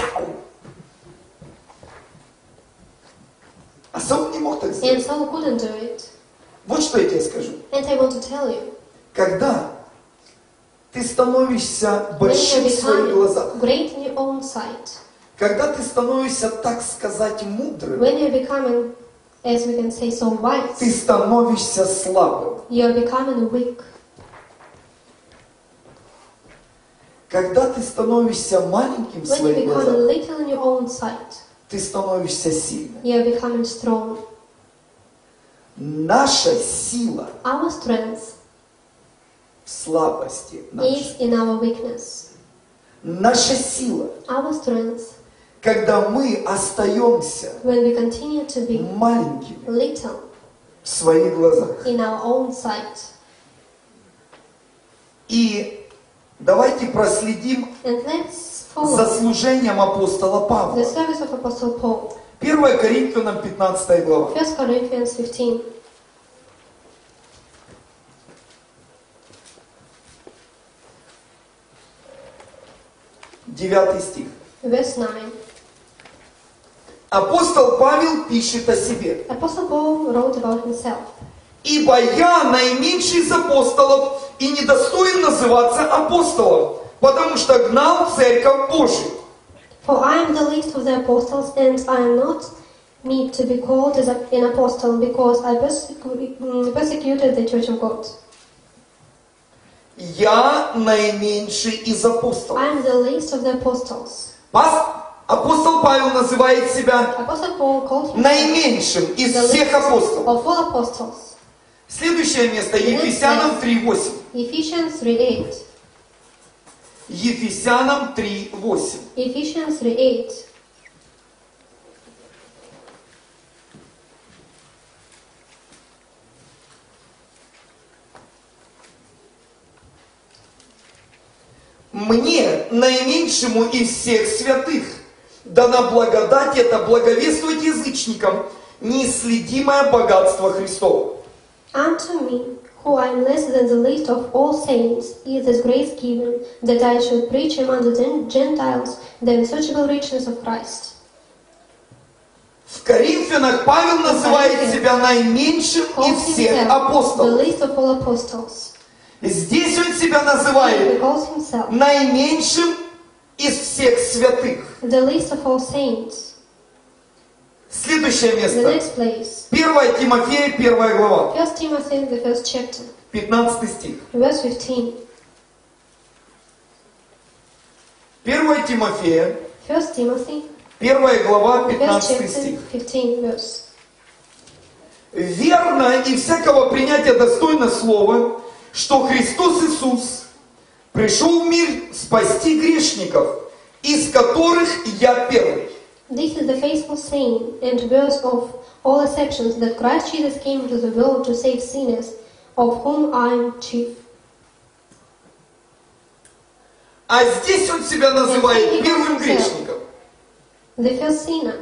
А Саул не мог так сделать. And Saul couldn't do it. Вот что я тебе скажу. And I want to tell you, Когда ты становишься when большим you в своих become глазах, great in your own sight, когда ты становишься, так сказать, мудрым, when you're becoming, as we can say, so ты wise, становишься слабым. you're becoming weak. Когда ты становишься маленьким в When you своих become глазах, little in your own sight, ты становишься сильным. you're becoming strong. Наша сила Our strength в слабости нашей. is in our weakness. Наша сила, Our strength, когда мы остаемся when we continue to be маленькими little в своих глазах. in our own sight. И давайте проследим And let's за follow служением апостола the Павла. service of Apostle Paul. 1 Коринфянам 15 глава. 1 Corinthians 15, 9 стих. verse 9. Апостол Павел пишет о себе. Apostle Paul wrote about himself. «Ибо я наименьший из апостолов и недостоин называться апостолом, потому что гнал церковь Божию». For I am the least of the apostles, and I am not meet to be called as an apostle, because I persecuted the church of God. Я наименьший из апостолов. I am the least of the apostles. Апостол Павел называет себя Apostle Paul called himself наименьшим из the всех least апостолов. of all apostles. Следующее место, Ефесянам 3:8. Ephesians 3:8. Ефесянам 3:8. Ephesians 3:8. «Мне, наименьшему из всех святых, дана благодать это благовествовать язычникам неисследимое богатство Христово». Unto me, who I am less than the least of all saints, is this grace given, that I should preach among the Gentiles the unsearchable richness of Christ. В Коринфянах Павел называет себя наименьшим Calls из всех himself the апостолов. least of all apostles. Здесь он себя He называет calls himself наименьшим из всех святых. the least of all saints. Следующее The место. next place, 1 Тимофея, 1 глава, 1 Timothy, the first chapter, 15 стих. verse 15. 1 Тимофея, 1 Timothy, 1 глава, first 15 chapter, стих. 15 verse. «Верно и всякого принятия достойно слово, что Христос Иисус пришел в мир спасти грешников, из которых я первый». This is the faithful saying and verse of all exceptions that Christ Jesus came into the world to save sinners, of whom I am chief. А здесь он себя называет первым грешником. The first sinner.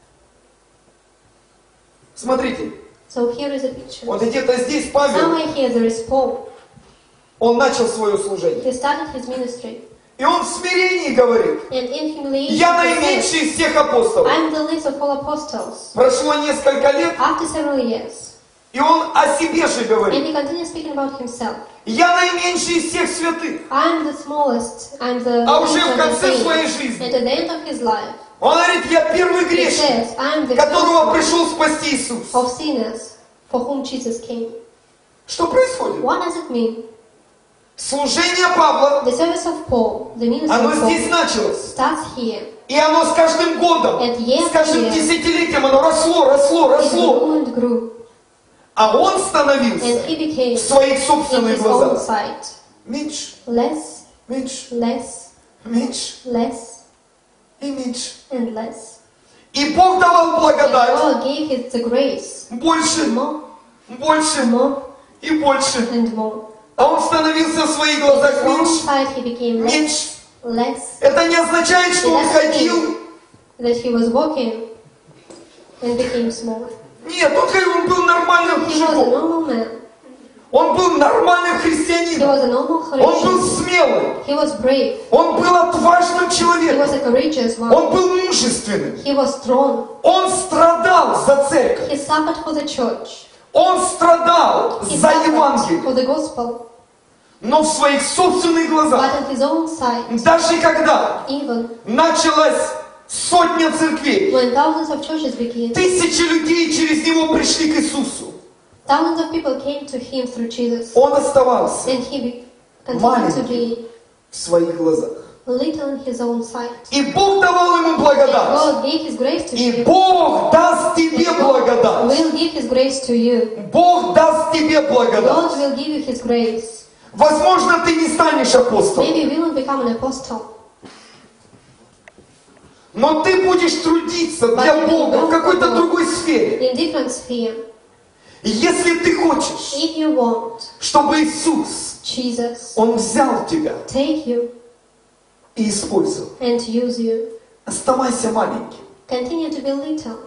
Смотрите, So here is a picture. вот где-то здесь Павел, Somewhere here there is Paul. он начал свое служение. He started his ministry. И он в смирении говорит: And in humiliation «Я he said, наименьший из всех апостолов». I am the least of all apostles. Прошло несколько лет, After several years. и он о себе же And говорит: he continues speaking about himself. «Я наименьший из всех святых». I am the smallest, I am the А least уже в of the конце своей saints. жизни And at the end of his life, он говорит: «Я первый he грешник, says, I am the которого first пришел спасти Иисус». of sinners for whom Jesus came. Что происходит? What does it mean? Служение Павла, The service of Paul, the ministry оно of здесь Paul, началось. starts here. И оно с каждым годом, And year с каждым by year, десятилетием оно росло, росло, It росло. grew and grew. А он And становился he became, в своих in собственных his own глазах sight, меньше, less, меньше, less, меньше less, и меньше. and less. И Бог давал And благодать God gave him the grace, больше, more, больше more, и больше. and more. А он становился в своих In глазах his own меньше, sight he became less, меньше. less. Это не означает, что он It doesn't ходил. mean that he was walking and became smaller. Нет, он был нормальным He was a мужиком. normal man. Он был нормальным He христианином. was a normal Он был Christian. смелым. He was brave. Он был отважным He человеком. was a courageous one. Он был мужественным. He was strong. Он страдал за церковь. He suffered for the church. Он страдал He за suffered Евангелие. for the gospel. Но в своих собственных глазах, But in his own sight, даже когда even началась сотня церквей, when thousands of churches began, тысячи людей через него пришли к Иисусу, thousands of people came to him through Jesus. он оставался And he continued to be в своих глазах. little in his own sight. И Бог давал ему благодать. God gave his grace to И him. Бог даст тебе God благодать. will give his grace to you. Бог даст тебе благодать. God will give you his grace. Возможно, ты не станешь апостолом, Maybe you won't become an apostle. но ты будешь трудиться для Бога в какой-то другой сфере. In different sphere. Если ты хочешь, If you want чтобы Иисус, Jesus Он взял тебя take you и использовал, and use you, оставайся маленьким. continue to be little.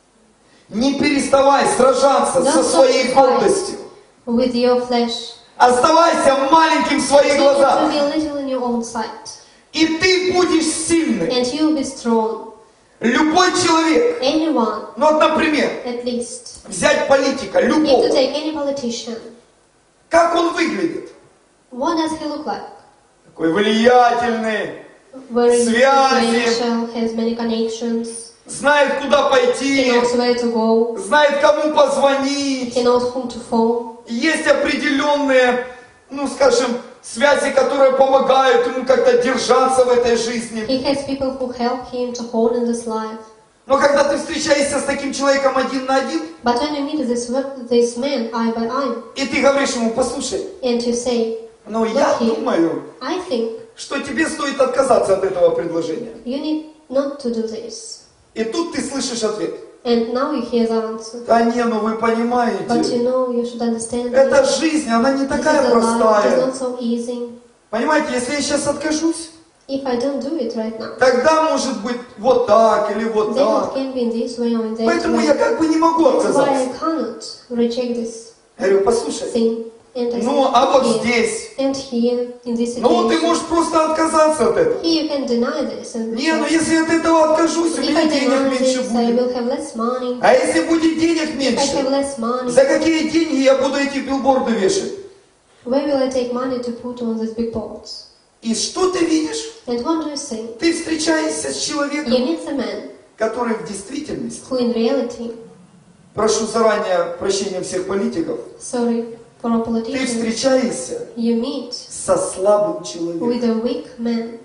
Не переставай сражаться Don't со stop своей to fight гордостью. with your flesh. Оставайся маленьким в своих Continue to глазах. be little in your own sight. И ты будешь сильным. And you will be strong. Любой человек, Anyone, ну вот, например, at least. взять политика, If любого, you take any politician, как он выглядит? what does he look like? Такой влиятельный, Very Связи. influential, has many connections. знает, куда He пойти, knows where to go. знает, кому позвонить. He knows whom to phone. Есть определенные, ну скажем, связи, которые помогают ему как-то держаться в этой жизни. He has people who help him to hold in this life. Но когда ты встречаешься с таким человеком один на один, But when you meet this man eye by eye, и ты говоришь ему, послушай, and you say, ну я Okay. думаю, I think что тебе стоит отказаться от этого предложения. you need not to do this. И тут ты слышишь ответ. And now you hear the answer. Да не, ну вы But you понимаете, know, you should understand эта this. жизнь, она не This is такая the life. It's простая. not so easy. Понимаете, если я сейчас откажусь, If I don't do it right now, тогда может быть вот так или вот then it так. can be in this way or in that Поэтому way. я как бы не могу That's why отказаться. I cannot reject this Я говорю, послушай, thing. And I ну say, а вот here, здесь, and here, in this ну ты situation, можешь просто отказаться от этого. here you can deny this. And Не, ну если от этого откажусь, у if меня I денег deny меньше this, I будет. will have less money. А если будет денег If I have меньше, less money, за какие деньги я буду эти билборды вешать? where will I take money to put on these big boards? И что ты видишь? And what do you say? Ты встречаешься с You человеком, meet the man который в действительности, who in reality, прошу заранее прощения всех политиков, sorry for a ты politician, встречаешься you meet со слабым человеком. with a weak man.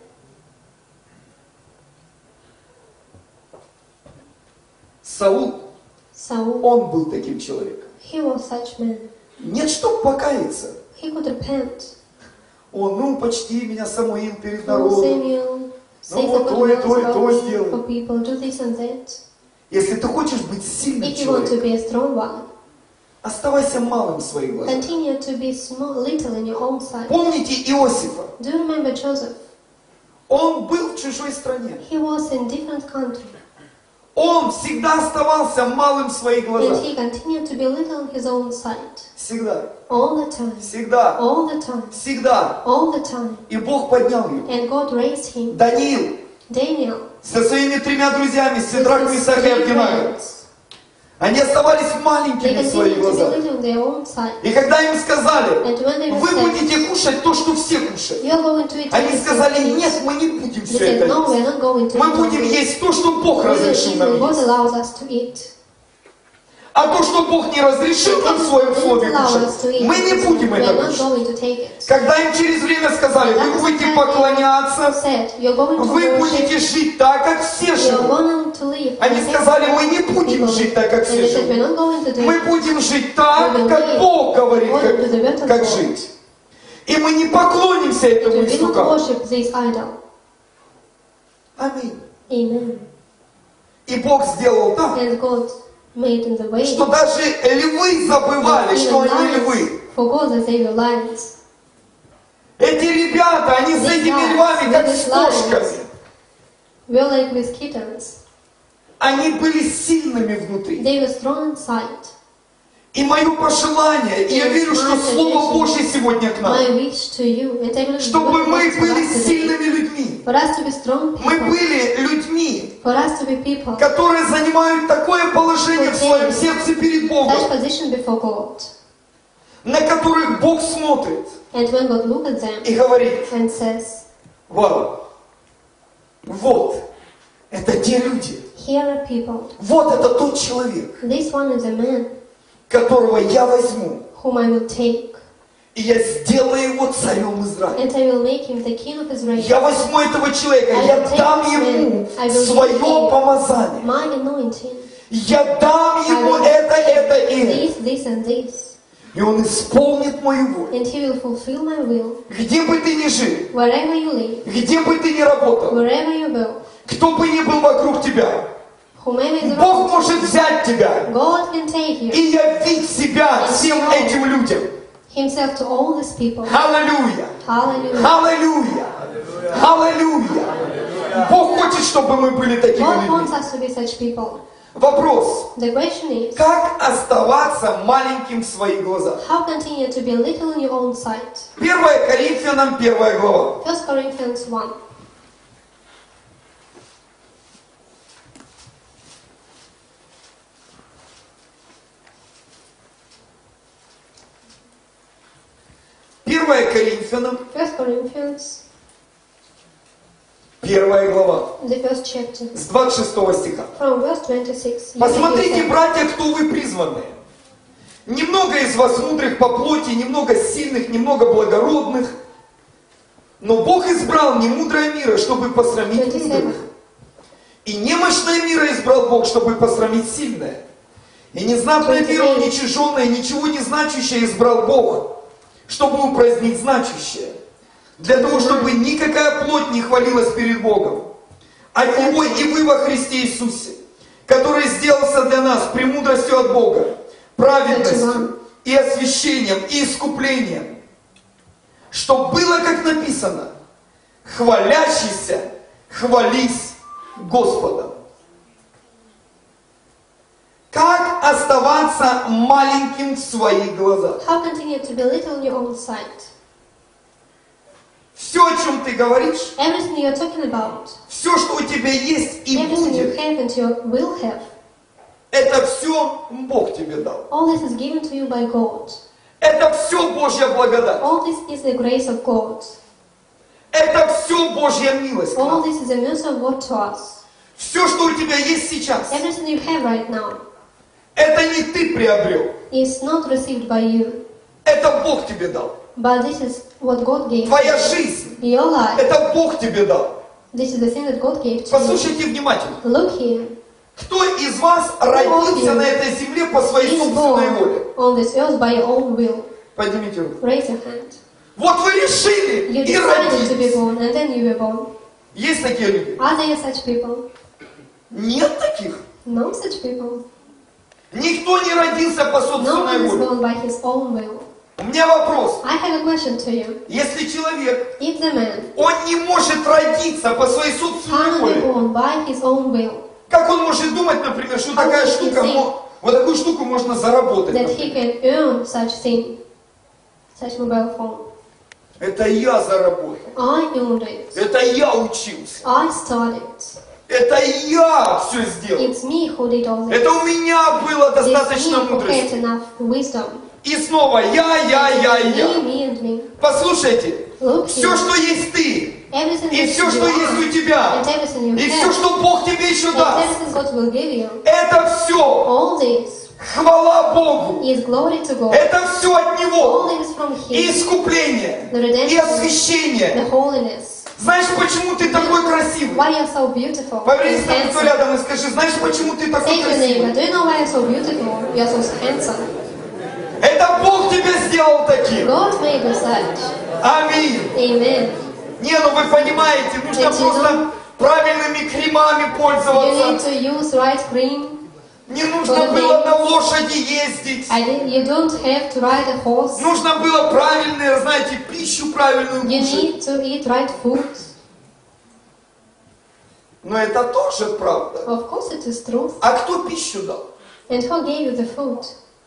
Саул, Saul, он был таким человеком. he was such man. Нет, чтоб покаяться. He could repent. Он, ну, почти меня Самуил перед Oh, народом. Samuel, say вот some то good и words то, и то about me сделай. for people, do this and that. Если ты хочешь быть сильным If you want to человеком, be a strong one, оставайся малым в своих глазах. continue to be small, little in your own sight. Помните Иосифа? Do you remember Joseph? Он был в чужой стране. He was in different country, Он всегда оставался малым в своих and глазах. he continued to be little in his own sight. Всегда. All the time, Всегда. all the time, Всегда. all the time. И Бог поднял его. And God raised him. Даниил Daniel, со своими 3 друзьями, with Сидрахом, his Мисахом и 3 Авденаго, friends, они оставались they маленькими в своих continued to be глазах. little in their own sight. И когда им сказали, And when they were вы said, будете кушать то, что все кушают, you are going to eat они this сказали, and нет, this. мы не будем They все said, это no, we есть. are not going to Мы eat all будем this. есть то, что Бог We will разрешил eat нам what God есть. allows us to eat. А то, что Бог не разрешил нам в своем He слове didn't allow us to кушать, eat. мы не будем We are это not кушать. going to take it. Когда им через время сказали, вы будете поклоняться, Said, you're going to вы worship, будете жить так, как все you're живут. going to live. Они as сказали, мы не будем people. жить так, как And все they said, we're живут. not going to do Мы it. будем жить так, как Бог говорит, как жить. И мы не поклонимся этому We will not истукану. worship this idol. Аминь. Amen. И Бог сделал так, And God made in the way что даже львы забывали, that что even они lions львы. forgot that they were lions. Эти ребята, они с этими львами, как с кошками. Were like with kittens. Они были сильными внутри. They were strong inside. И мое пожелание, и я верю, что Слово Божье сегодня к нам, My wish to you, and I believe чтобы God мы wants to были us today. сильными людьми. For us to be strong Мы people. были людьми, For us to be people. которые занимают такое положение в своем сердце перед Such Богом, position before God. на которых Бог смотрит And when God look at them и говорит, and says, вау, вот, это те люди, here are people. вот это тот человек, This one is a man которого я возьму, whom I will take. и я сделаю его царем Израиля. And I will make him the king of Israel. Я возьму этого человека, я дам ему свое помазание. My anointing. Я дам ему это и это. This and this. И он исполнит мою волю. And he will fulfill my will. Где бы ты ни жил, Wherever you live, где бы ты ни работал, wherever you go, кто бы ни был вокруг тебя, Whomever is Бог around может взять тебя you, God can take you и явить себя всем этим людям. Himself to all these people. Аллилуйя! Hallelujah. Аллилуйя! Аллилуйя! Бог хочет, чтобы мы были такими God людьми. wants us to be such people. Вопрос. The question is, Как оставаться маленьким в своих глазах? how continue to be little in your own sight? 1 Коринфянам 1 глава. 1 Corinthians 1. Первая Коринфянам 1 Corinthians, 1 глава. the first chapter, С 26 стиха. from verse 26. You Посмотрите, read it. братья, кто вы призванные. Немного из вас мудрых по плоти, немного сильных, немного благородных. Но Бог избрал немудрое мира, чтобы посрамить 27. мудрых. И немощное мира избрал Бог, чтобы посрамить сильное. И незнатное миру, уничиженное, ничего не значащее избрал Бог, чтобы упразднить значащее. Для того, чтобы никакая плоть не хвалилась перед Богом. От Него и вы во Христе Иисусе, который сделался для нас премудростью от Бога, праведностью и освящением, и искуплением. Что было, как написано, хвалящийся, хвались Господом. Как оставаться маленьким в своих глазах? How continue to be little in your own sight? Все, о чем ты говоришь, Everything you're talking about, все, что у тебя есть и everything you будет, have and you will have, это все Бог тебе дал. all this is given to you by God. Это все Божья благодать. All this is the grace of God. Это все Божья милость. к All нам. this is the mercy of God to us. Все, что у тебя есть сейчас, Everything you have right now это не ты приобрел. is not received by you, Это Бог тебе дал. but this is what God gave Твоя жизнь, you. Your life, это Бог тебе дал. this is the thing that God gave to you. Послушайте внимательно. Look here. Кто из вас родился на этой земле по своей Is собственной born воле? on this earth by your own will. Поднимите руку. Raise your hand. Вот вы решили You и decided to be родились. born and then you were born. Есть такие люди? Are there such people? Нет таких. No such people. Никто не родился по No собственной one is воле. born by his own will. У меня вопрос. I have a question to you. Если человек, If the man он не может родиться по своей собственной cannot be воле, born by his own will, как он может думать, например, что такая штука, вот такую штуку можно заработать? that например? he can earn such thing, such mobile phone? Это я заработал. I earned it. Это я учился. I started. Это я все сделал. It's me who did all this. Это у меня было It's достаточно me who had мудрости. enough wisdom. И снова я. Me and me. Послушайте, Look все, here. что есть ты, Everything и that все, you что есть у are, тебя, and everything you и все, have, что Бог тебе еще and даст, everything God will give you, это все all this хвала Богу. is glory to God. Это все от All Него. this is from И Him. искупление, The и redemption, освящение. the holiness. Знаешь, почему ты такой красивый? Why you're so beautiful Повернись and к тому, кто handsome. рядом, и скажи, знаешь, почему ты такой Say to your neighbor, красивый? do you know why you're so beautiful? You're so handsome. Это Бог тебя сделал таким. God made you such. Аминь. Amen. Не, ну вы понимаете, нужно Эти, просто правильными кремами You need пользоваться. to use right cream. Не нужно было на лошади ездить. You don't have to ride a horse. Нужно было правильную, знаете, пищу правильную You кушать. need to eat right food. Но это тоже правда. Of course it is truth. А кто пищу дал? And who gave you the food?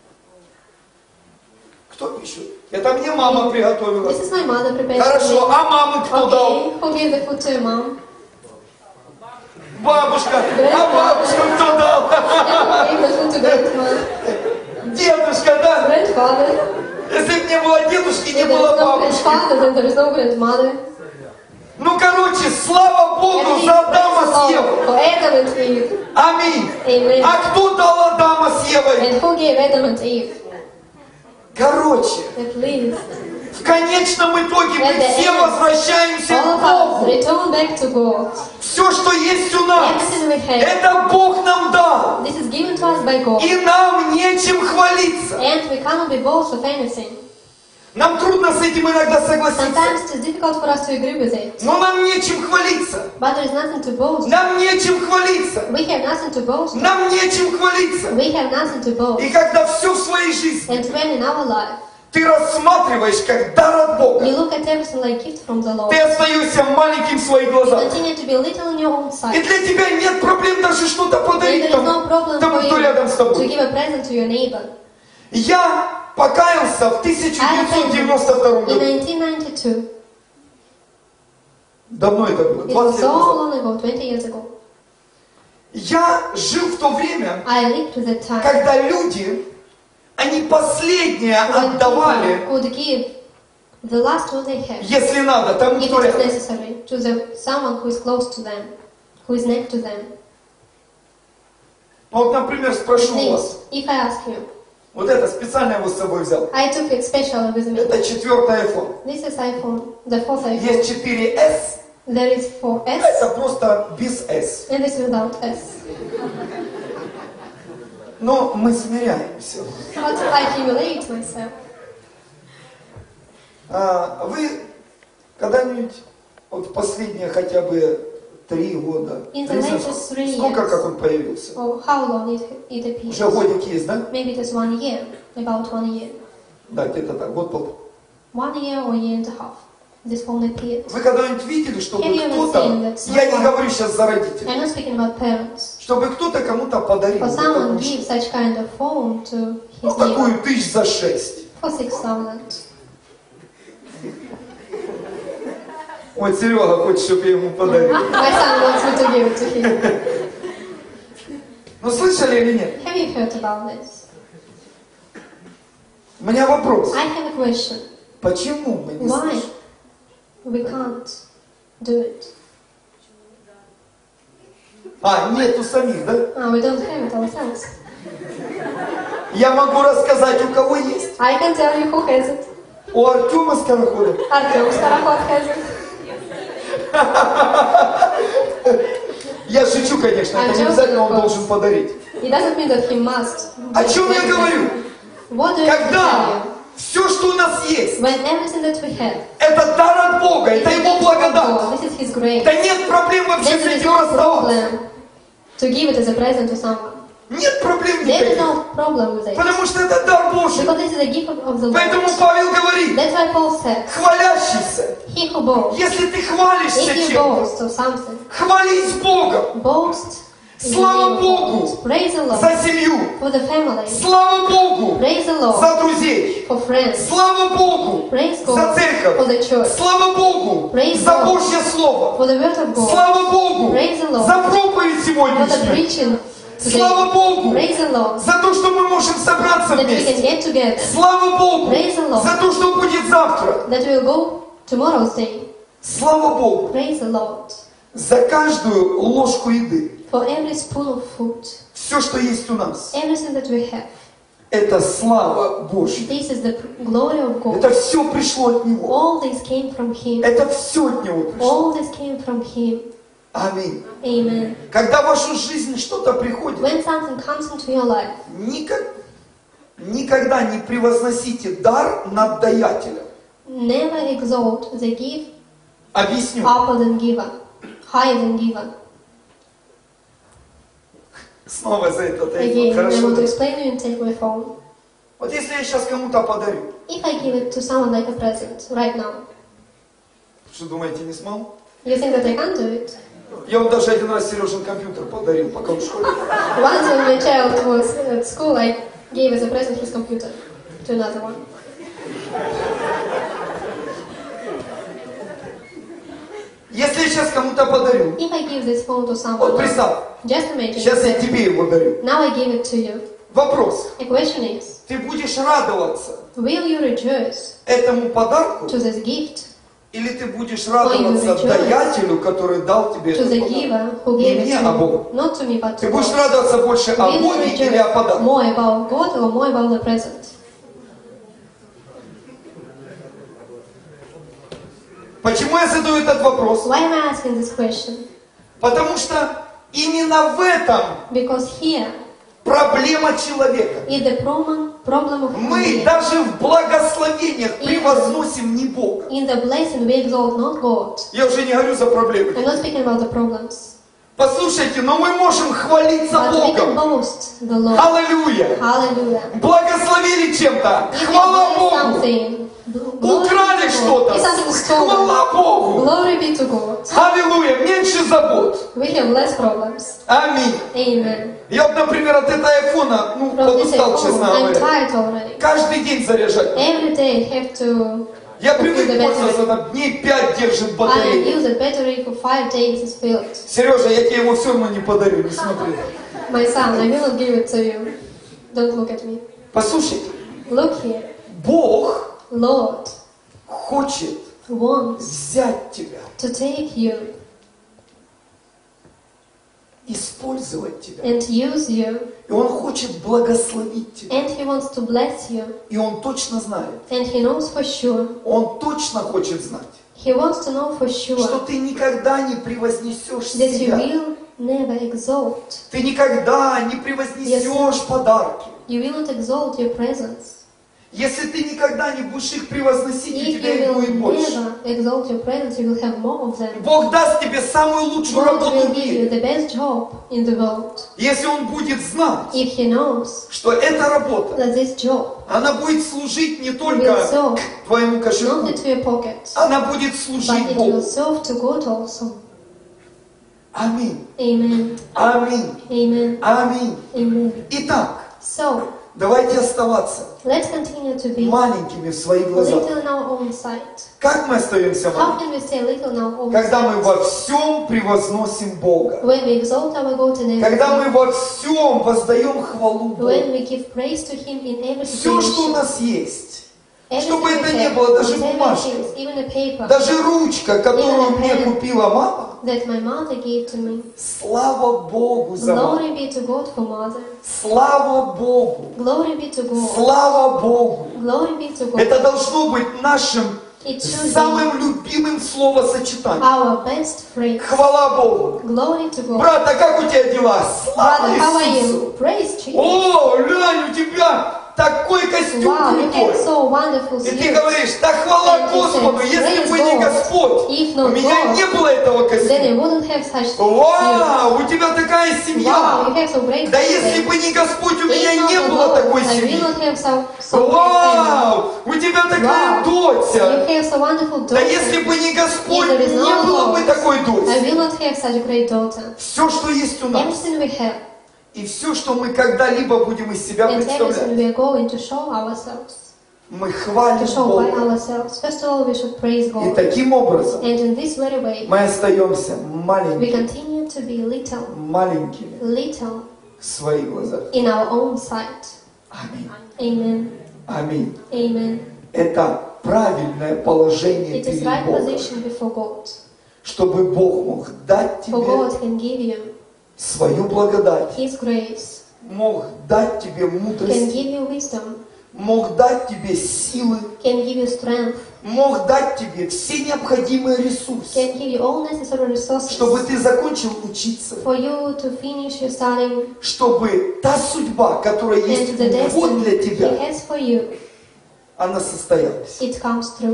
Кто пищу? Это мне мама приготовила. This is my mother prepared Хорошо, for me. а мамы кто дал? Okay, who gave the food to your mom? Бабушка. А бабушка кто дал? And who gave the food to grandma? Дедушка, да? Grandfather. Если бы не было дедушки, не If there было is no бабушки. grandfather, then there is no grandmother. Ну, короче, слава Богу And за Адама с Евой. for Adam and Eve. Аминь. Amen. А кто дал Адама с Евой? And who gave Adam and Eve? Короче, At least. в конечном итоге мы And the все end. возвращаемся All к of us Богу. return back to God. Все, что есть у нас, Everything we have. это Бог нам дал. This is given to us by God. И нам нечем хвалиться. And we cannot be boast of anything. Нам трудно с этим иногда согласиться. Sometimes it is difficult for us to agree with it. Но нам нечем хвалиться. But there is nothing to boast. Нам нечем хвалиться. We have nothing to boast. Нам нечем хвалиться. We have nothing to boast. И когда все в своей жизни And when in our life, ты рассматриваешь как дар от Бога, you look at everything like gift from the Lord. ты остаешься маленьким в своих You глазах. continue to be little in your own И sight. для тебя нет проблем даже что-то And подарить there is no problem тому, for кто рядом с you to тобой. give a present to your neighbor. Я покаялся в I repented 1992 in году. 1992. Давно это было, It was 20 лет so назад. long ago, 20 years ago. Я жил в то время, I lived with that time когда люди, они последнее when отдавали, people could give the last what they have, если надо, тому, if кто it is рядом. necessary, to someone who is close to them, who is next to them. Ну вот, например, спрошу Please, вас, if I ask you, вот это специально его с собой взял. I took it specially with me. Это 4-й iPhone. This is iPhone, the fourth iPhone. Есть 4S, There is 4S, это просто без S. and this without S. Но мы смиряемся. But I humiliate myself. Вы когда-нибудь, вот последние хотя бы 3 года, In the latest 3 сколько years. как он появился? Or how long it appears? Уже годик есть, да? Maybe it is 1 year, about 1 year. Да, где-то так, год-полтора. 1 year or year and a half. This phone appeared. Вы когда-нибудь видели, чтобы Have you ever кто-то, seen that я не someone- говорю сейчас за родителей, I'm not speaking about parents. чтобы кто-то кому-то подарил For вот someone такую give such kind of phone to ну, his neighbor такую 1000 за 6. for 6,000. Вот Серега хочет, чтобы я ему подарил. My son wants me to give it to him. Ну слышали или нет? Have you heard about this? У меня вопрос. I have a question. Почему мы не Why слышим? we can't do it? Нету самих, да? We don't have it ourselves. Я могу рассказать, у кого есть. I can tell you who has it. У Артема Скорохода. Artyom Skorokhod has it. Я шучу, конечно, это не обязательно он должен подарить. It doesn't mean that he must. О чем я говорю? What do you tell Когда you? все, что у нас есть, When everything that we have, это дар от Бога, это Его благодать. this is His grace. Да нет проблем вообще Then с there is этим no расставаться. problem to give it as a present to someone. Нет проблем There is никаких. no problem with it. Потому что это дар Божий. Because this is a gift of the Lord. Поэтому Павел говорит, That's why Paul said, хвалящийся. he who boasts, Если ты хвалишься if you чем-то, boast of something, хвались Богом boast in the Слава name of Богу God. Praise the Lord за семью. for the family. Слава Богу Praise the Lord за друзей. for friends. Слава Богу Praise за God for церковь. the church. Слава Богу Praise за God Божье Слово. for the word of God. Слава Богу Praise the Lord за проповедь for the сегодняшнюю. preaching Слава today. Богу Praise the Lord за то, что мы можем собраться that we can вместе. get together. Слава Богу Praise the Lord за то, что будет завтра. that we will go tomorrow's day. Слава Богу Praise the Lord за каждую ложку еды. for every spoon of food. Все, что есть у нас, Everything that we have. это слава Божья. This is the glory of God. Это все пришло от Него. All this came from Him. Это все от Него пришло. All this came from Him. Аминь. Amen. Когда в вашу жизнь что-то приходит, When something comes into your life, никогда не превозносите дар над даятелем. never exalt the gift Объясню. upper than giver, higher than giver. Снова за этот Again, I Хорошо. want to explain to you and take my phone. Вот если я сейчас кому-то подарю, If I give it to someone like a present right now, что думаете, не смогу? you think that I can't do it? Я вам даже один раз Сережин компьютер подарил, пока он в школе. Once when my child was at school, I gave as a present his computer to another one. Если я сейчас кому-то подарю, If I give this phone to вот someone, представь, just imagine. сейчас я тебе его дарю. Now I give it to you. Вопрос. The question is, Ты будешь радоваться will you rejoice этому подарку, to this gift, или ты будешь радоваться rejoice даятелю, который дал тебе to этот the подарок? giver who Не gave it мне, to а Богу. you? Not to me, but Ты to будешь God. радоваться больше о Will you Боге или о rejoice подарке? more about God or more about the present? Почему я задаю этот вопрос? Why am I asking this question? Потому что именно в этом Because here проблема человека. It's the problem of Мы man. даже в благословениях превозносим не Бога. In the blessing we exalt not God. Я уже не говорю за проблемы. I'm not speaking about the problems. Послушайте, но мы можем хвалиться But we can Богом. boast the Lord. Аллилуйя. Hallelujah. Благословили чем-то. If you Хвала bless Богу. something, glory Украли be to God. что-то. If something is stolen, Хвала Богу. glory be to God. Аллилуйя. Меньше забот. We have less problems. Аминь. Amen. Я вот, например, от этого айфона, From this подустал, честно I'm говоря. tired already. Каждый день заряжать. Every day have to. Я привык the пользоваться, battery. там дней 5 держит I батарея. use the battery for 5 days. It's filled. Сережа, я тебе его все равно не подарю, не смотри. My son, I will not give it to you. Don't look at me. Послушайте, Look here. Бог Lord хочет wants взять тебя, to take you использовать тебя. and use you, И Он хочет благословить тебя. and He wants to bless you, И Он точно знает, and He knows for sure. Он точно хочет знать, He wants to know for что sure ты никогда не превознесешь that you себя. will never exalt. Ты никогда не превознесешь подарки. You will not exalt your presence. Если ты никогда не будешь их превозносить, у If тебя их you будет will больше. never exalt your presence, you will have more of them. Бог даст тебе самую лучшую God работу will в give you мире. the best job in the world. Если Он будет знать, If He knows что эта работа, that this job она будет служить не will только serve твоему not кошельку, only to your pocket, она будет but служить it will Богу. serve to God also. Аминь. Amen. Аминь. Amen. Аминь. Amen. Итак, So, давайте оставаться let's continue to be маленькими в своих глазах. little in our own sight. Как мы остаемся How маленькими? can we stay little in our own Когда мы sight? во всем превозносим Бога. When we exalt our God in Когда everything. мы во всем воздаем хвалу Богу. When we give praise to Him in every Все, что у situation. нас есть. Everything Чтобы we это не have, было, даже whatever бумажка. it is, even a paper Даже ручка, которую мне купила мама. that my mother gave to me. Слава Богу за маму. Glory be to God for mother. Слава Богу. Glory be to God. Слава Богу. Glory be to God. Это должно быть нашим It should be самым любимым словосочетанием. our best friend. Хвала Богу. Glory to God. Брат, а как у тебя дела? Слава Brother, how are Иисусу. you? Praise Jesus. О, Лянь, у тебя такой костюм Wow, you have крутой. so wonderful И ты suit. говоришь, да хвала And he Господу, says, если бы "Praise не God. Господь, If у not меня God, не было этого Then костюма. you wouldn't have such suit. Вау, у тебя такая Wow, семья. you have so great Да если family. бы не Господь, у If меня not не the было Lord, такой I will семьи. not have so great family. Вау, у тебя такая Wow, дочь. you have so wonderful Да daughter. если бы не Господь, If there is не no было бы Lord, такой I дочь. will not have such a great daughter. Все, что есть у нас, Everything we have и все, что мы когда-либо будем из себя and представлять, everything we are going to show ourselves, мы to хвалим show by Бога. ourselves. First of all, we should praise И God. таким образом And in this very way, мы остаемся we маленькими, continue to be маленькими little в своих глазах. in our own sight. Аминь. Amen. Аминь. Amen. Это правильное положение It is перед right Богом, position before God. чтобы Бог мог дать For тебе God can give you свою благодать, His grace, мог дать тебе can мудрость, give you wisdom, мог дать тебе силы, can give you strength, мог дать тебе все необходимые ресурсы, can give you all necessary resources чтобы ты закончил учиться, for you to finish your studying, чтобы та судьба, которая есть and the вот для destiny He тебя, has for you, она состоялась. it comes true.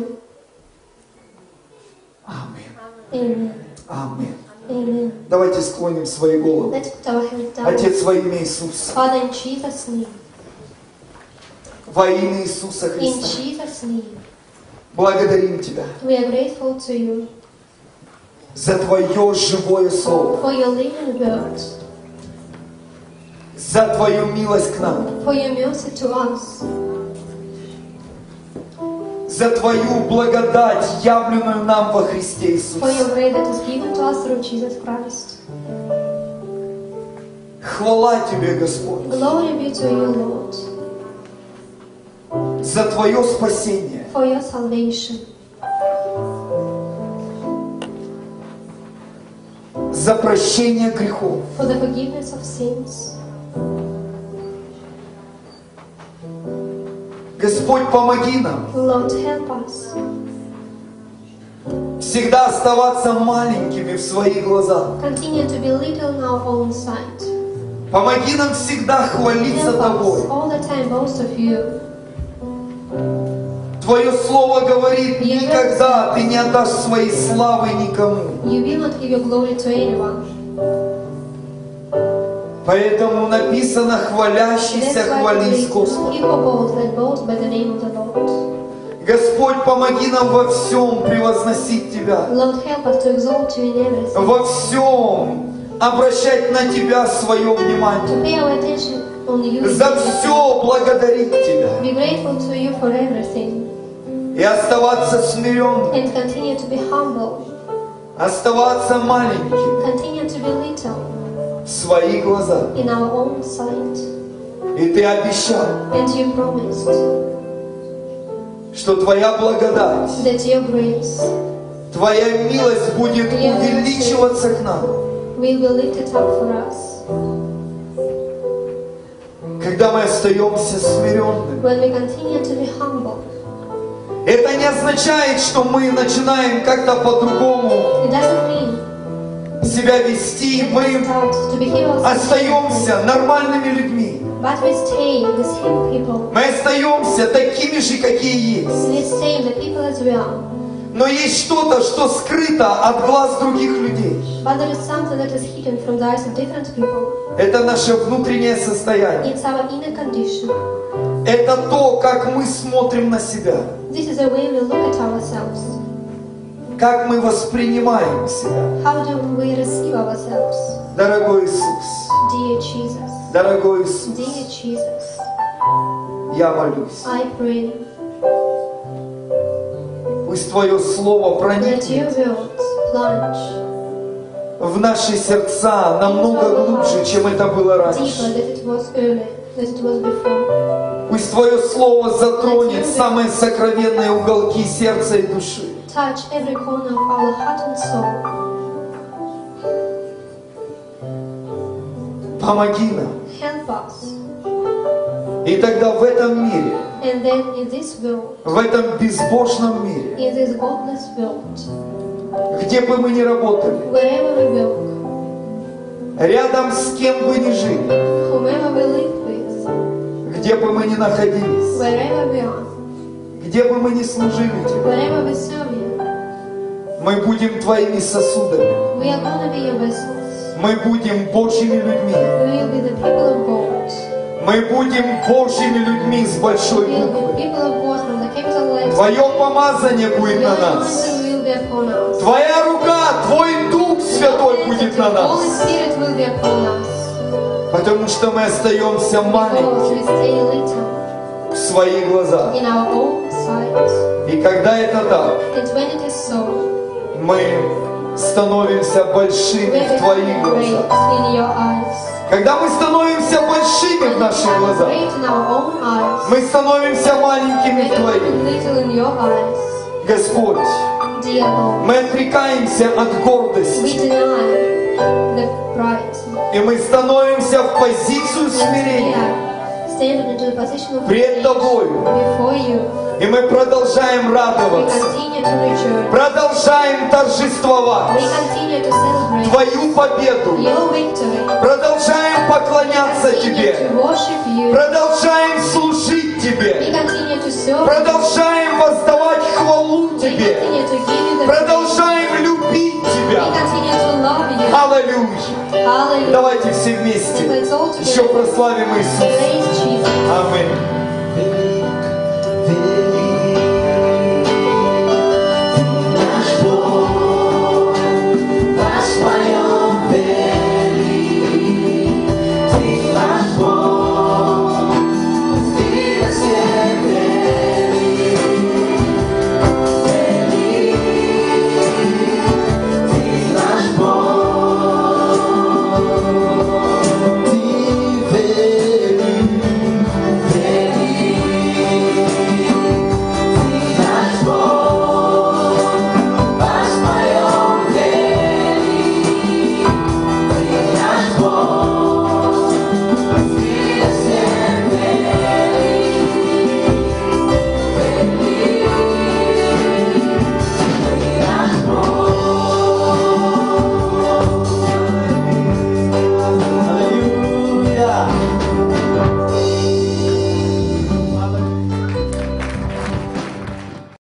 Аминь. Amen. Аминь. Amen. Давайте склоним свои головы. Let's put our hands down. Отец, во имя Иисуса, Father, in Jesus' name, во имя Иисуса in Христа, Jesus' name, благодарим Тебя we are grateful to you за Твое живое Слово, for your living word, за Твою милость к нам, for your mercy to us, за Твою благодать, явленную нам во Христе for your Иисусе. grace that is given to us through Jesus Christ. Хвала Тебе, Господь, Glory be to you, Lord, за Твое спасение, for your salvation, за прощение грехов, for the forgiveness of sins. Господь, помоги нам Lord, help us всегда оставаться маленькими в своих глазах, continue to be little in our own sight, Помоги нам всегда хвалиться Help us Тобой. all the time boast of you. Твое Слово говорит, никогда Ты не отдашь своей славы никому. You will not give your glory to anyone. Поэтому написано, хвалящийся, That's why хвались it Господа. is, people boast, let boast by the name of the Lord. Господь, помоги нам во всем превозносить Тебя. Lord, help us to exalt you in everything. Во всем обращать на Тебя свое To внимание. pay our attention on you. За все благодарить Тебя. Be grateful to you for everything. И оставаться смиренным, And continue to be humble. оставаться маленьким Continue to be little в своих глазах. in our own sight. И Ты обещал, And you promised что Твоя благодать, that your grace Твоя милость будет увеличиваться к нам. will be lifted up for us. Когда мы остаемся смиренными. When we continue to be humble. Это не означает, что мы начинаем как-то по-другому It doesn't mean себя вести. Мы that to behave ourselves, остаемся нормальными людьми. but we stay the same people. Мы остаемся такими же, какие есть. We stay the people as we are. Но есть что-то, что скрыто от глаз других людей. But there is something that is hidden from the eyes of different people. Это наше внутреннее состояние. It's our inner condition. Это то, как мы смотрим на себя. This is the way we look at ourselves. Как мы воспринимаем себя. How do we receive ourselves? Дорогой Иисус, Dear Jesus, дорогой Иисус, dear Jesus, я молюсь. I pray Пусть Твое Слово that your проникнет words plunge в наши сердца намного глубже, чем это было deeper раньше. than it was earlier, than it was before. Пусть Твое Слово затронет самые сокровенные уголки сердца и души. Touch every corner of our heart and soul. Помоги нам. Help us. И тогда в этом мире, And then in this world, в этом безбожном мире, in this godless world, где бы мы ни работали, wherever we work, рядом с кем бы ни жили, whomever we live with, где бы мы ни находились, wherever we are, где бы мы ни служили Тебе, wherever we serve you, мы будем Твоими сосудами, we are going to be your vessels. мы будем Божьими людьми, We will be the people of God. мы будем Божьими людьми с большой We will буквы. be people of God from the capital letter. Твое помазание будет Your на нас. anointing will be upon us. Твоя рука, Твой Дух Святой будет на Holy нас. Spirit will be upon us. Потому что мы остаемся Because we маленькими stay little в своих глазах. in our own sight. И когда это так, And when it is so, мы становимся we большими в Твоих become great глазах. in your eyes. Когда мы становимся большими When в we наших become глазах, great in our own eyes, мы становимся маленькими when в we Твоих. become little in your eyes, Господь, dear Lord, мы отрекаемся от we гордости, deny the pride. и мы становимся в позицию And we смирения are standing into the position of пред Тобою, before you. и мы продолжаем We радоваться, continue to rejoice. продолжаем торжествовать We continue to celebrate Твою победу, your victory. продолжаем поклоняться We continue Тебе, to worship you. продолжаем служить We Тебе, continue to serve you. продолжаем воздавать хвалу We Тебе, continue to give you the продолжаем любить We Тебя. continue to love you. Аллилуйя! Hallelujah. Давайте все вместе еще прославим Иисуса. Praise Jesus. Аминь.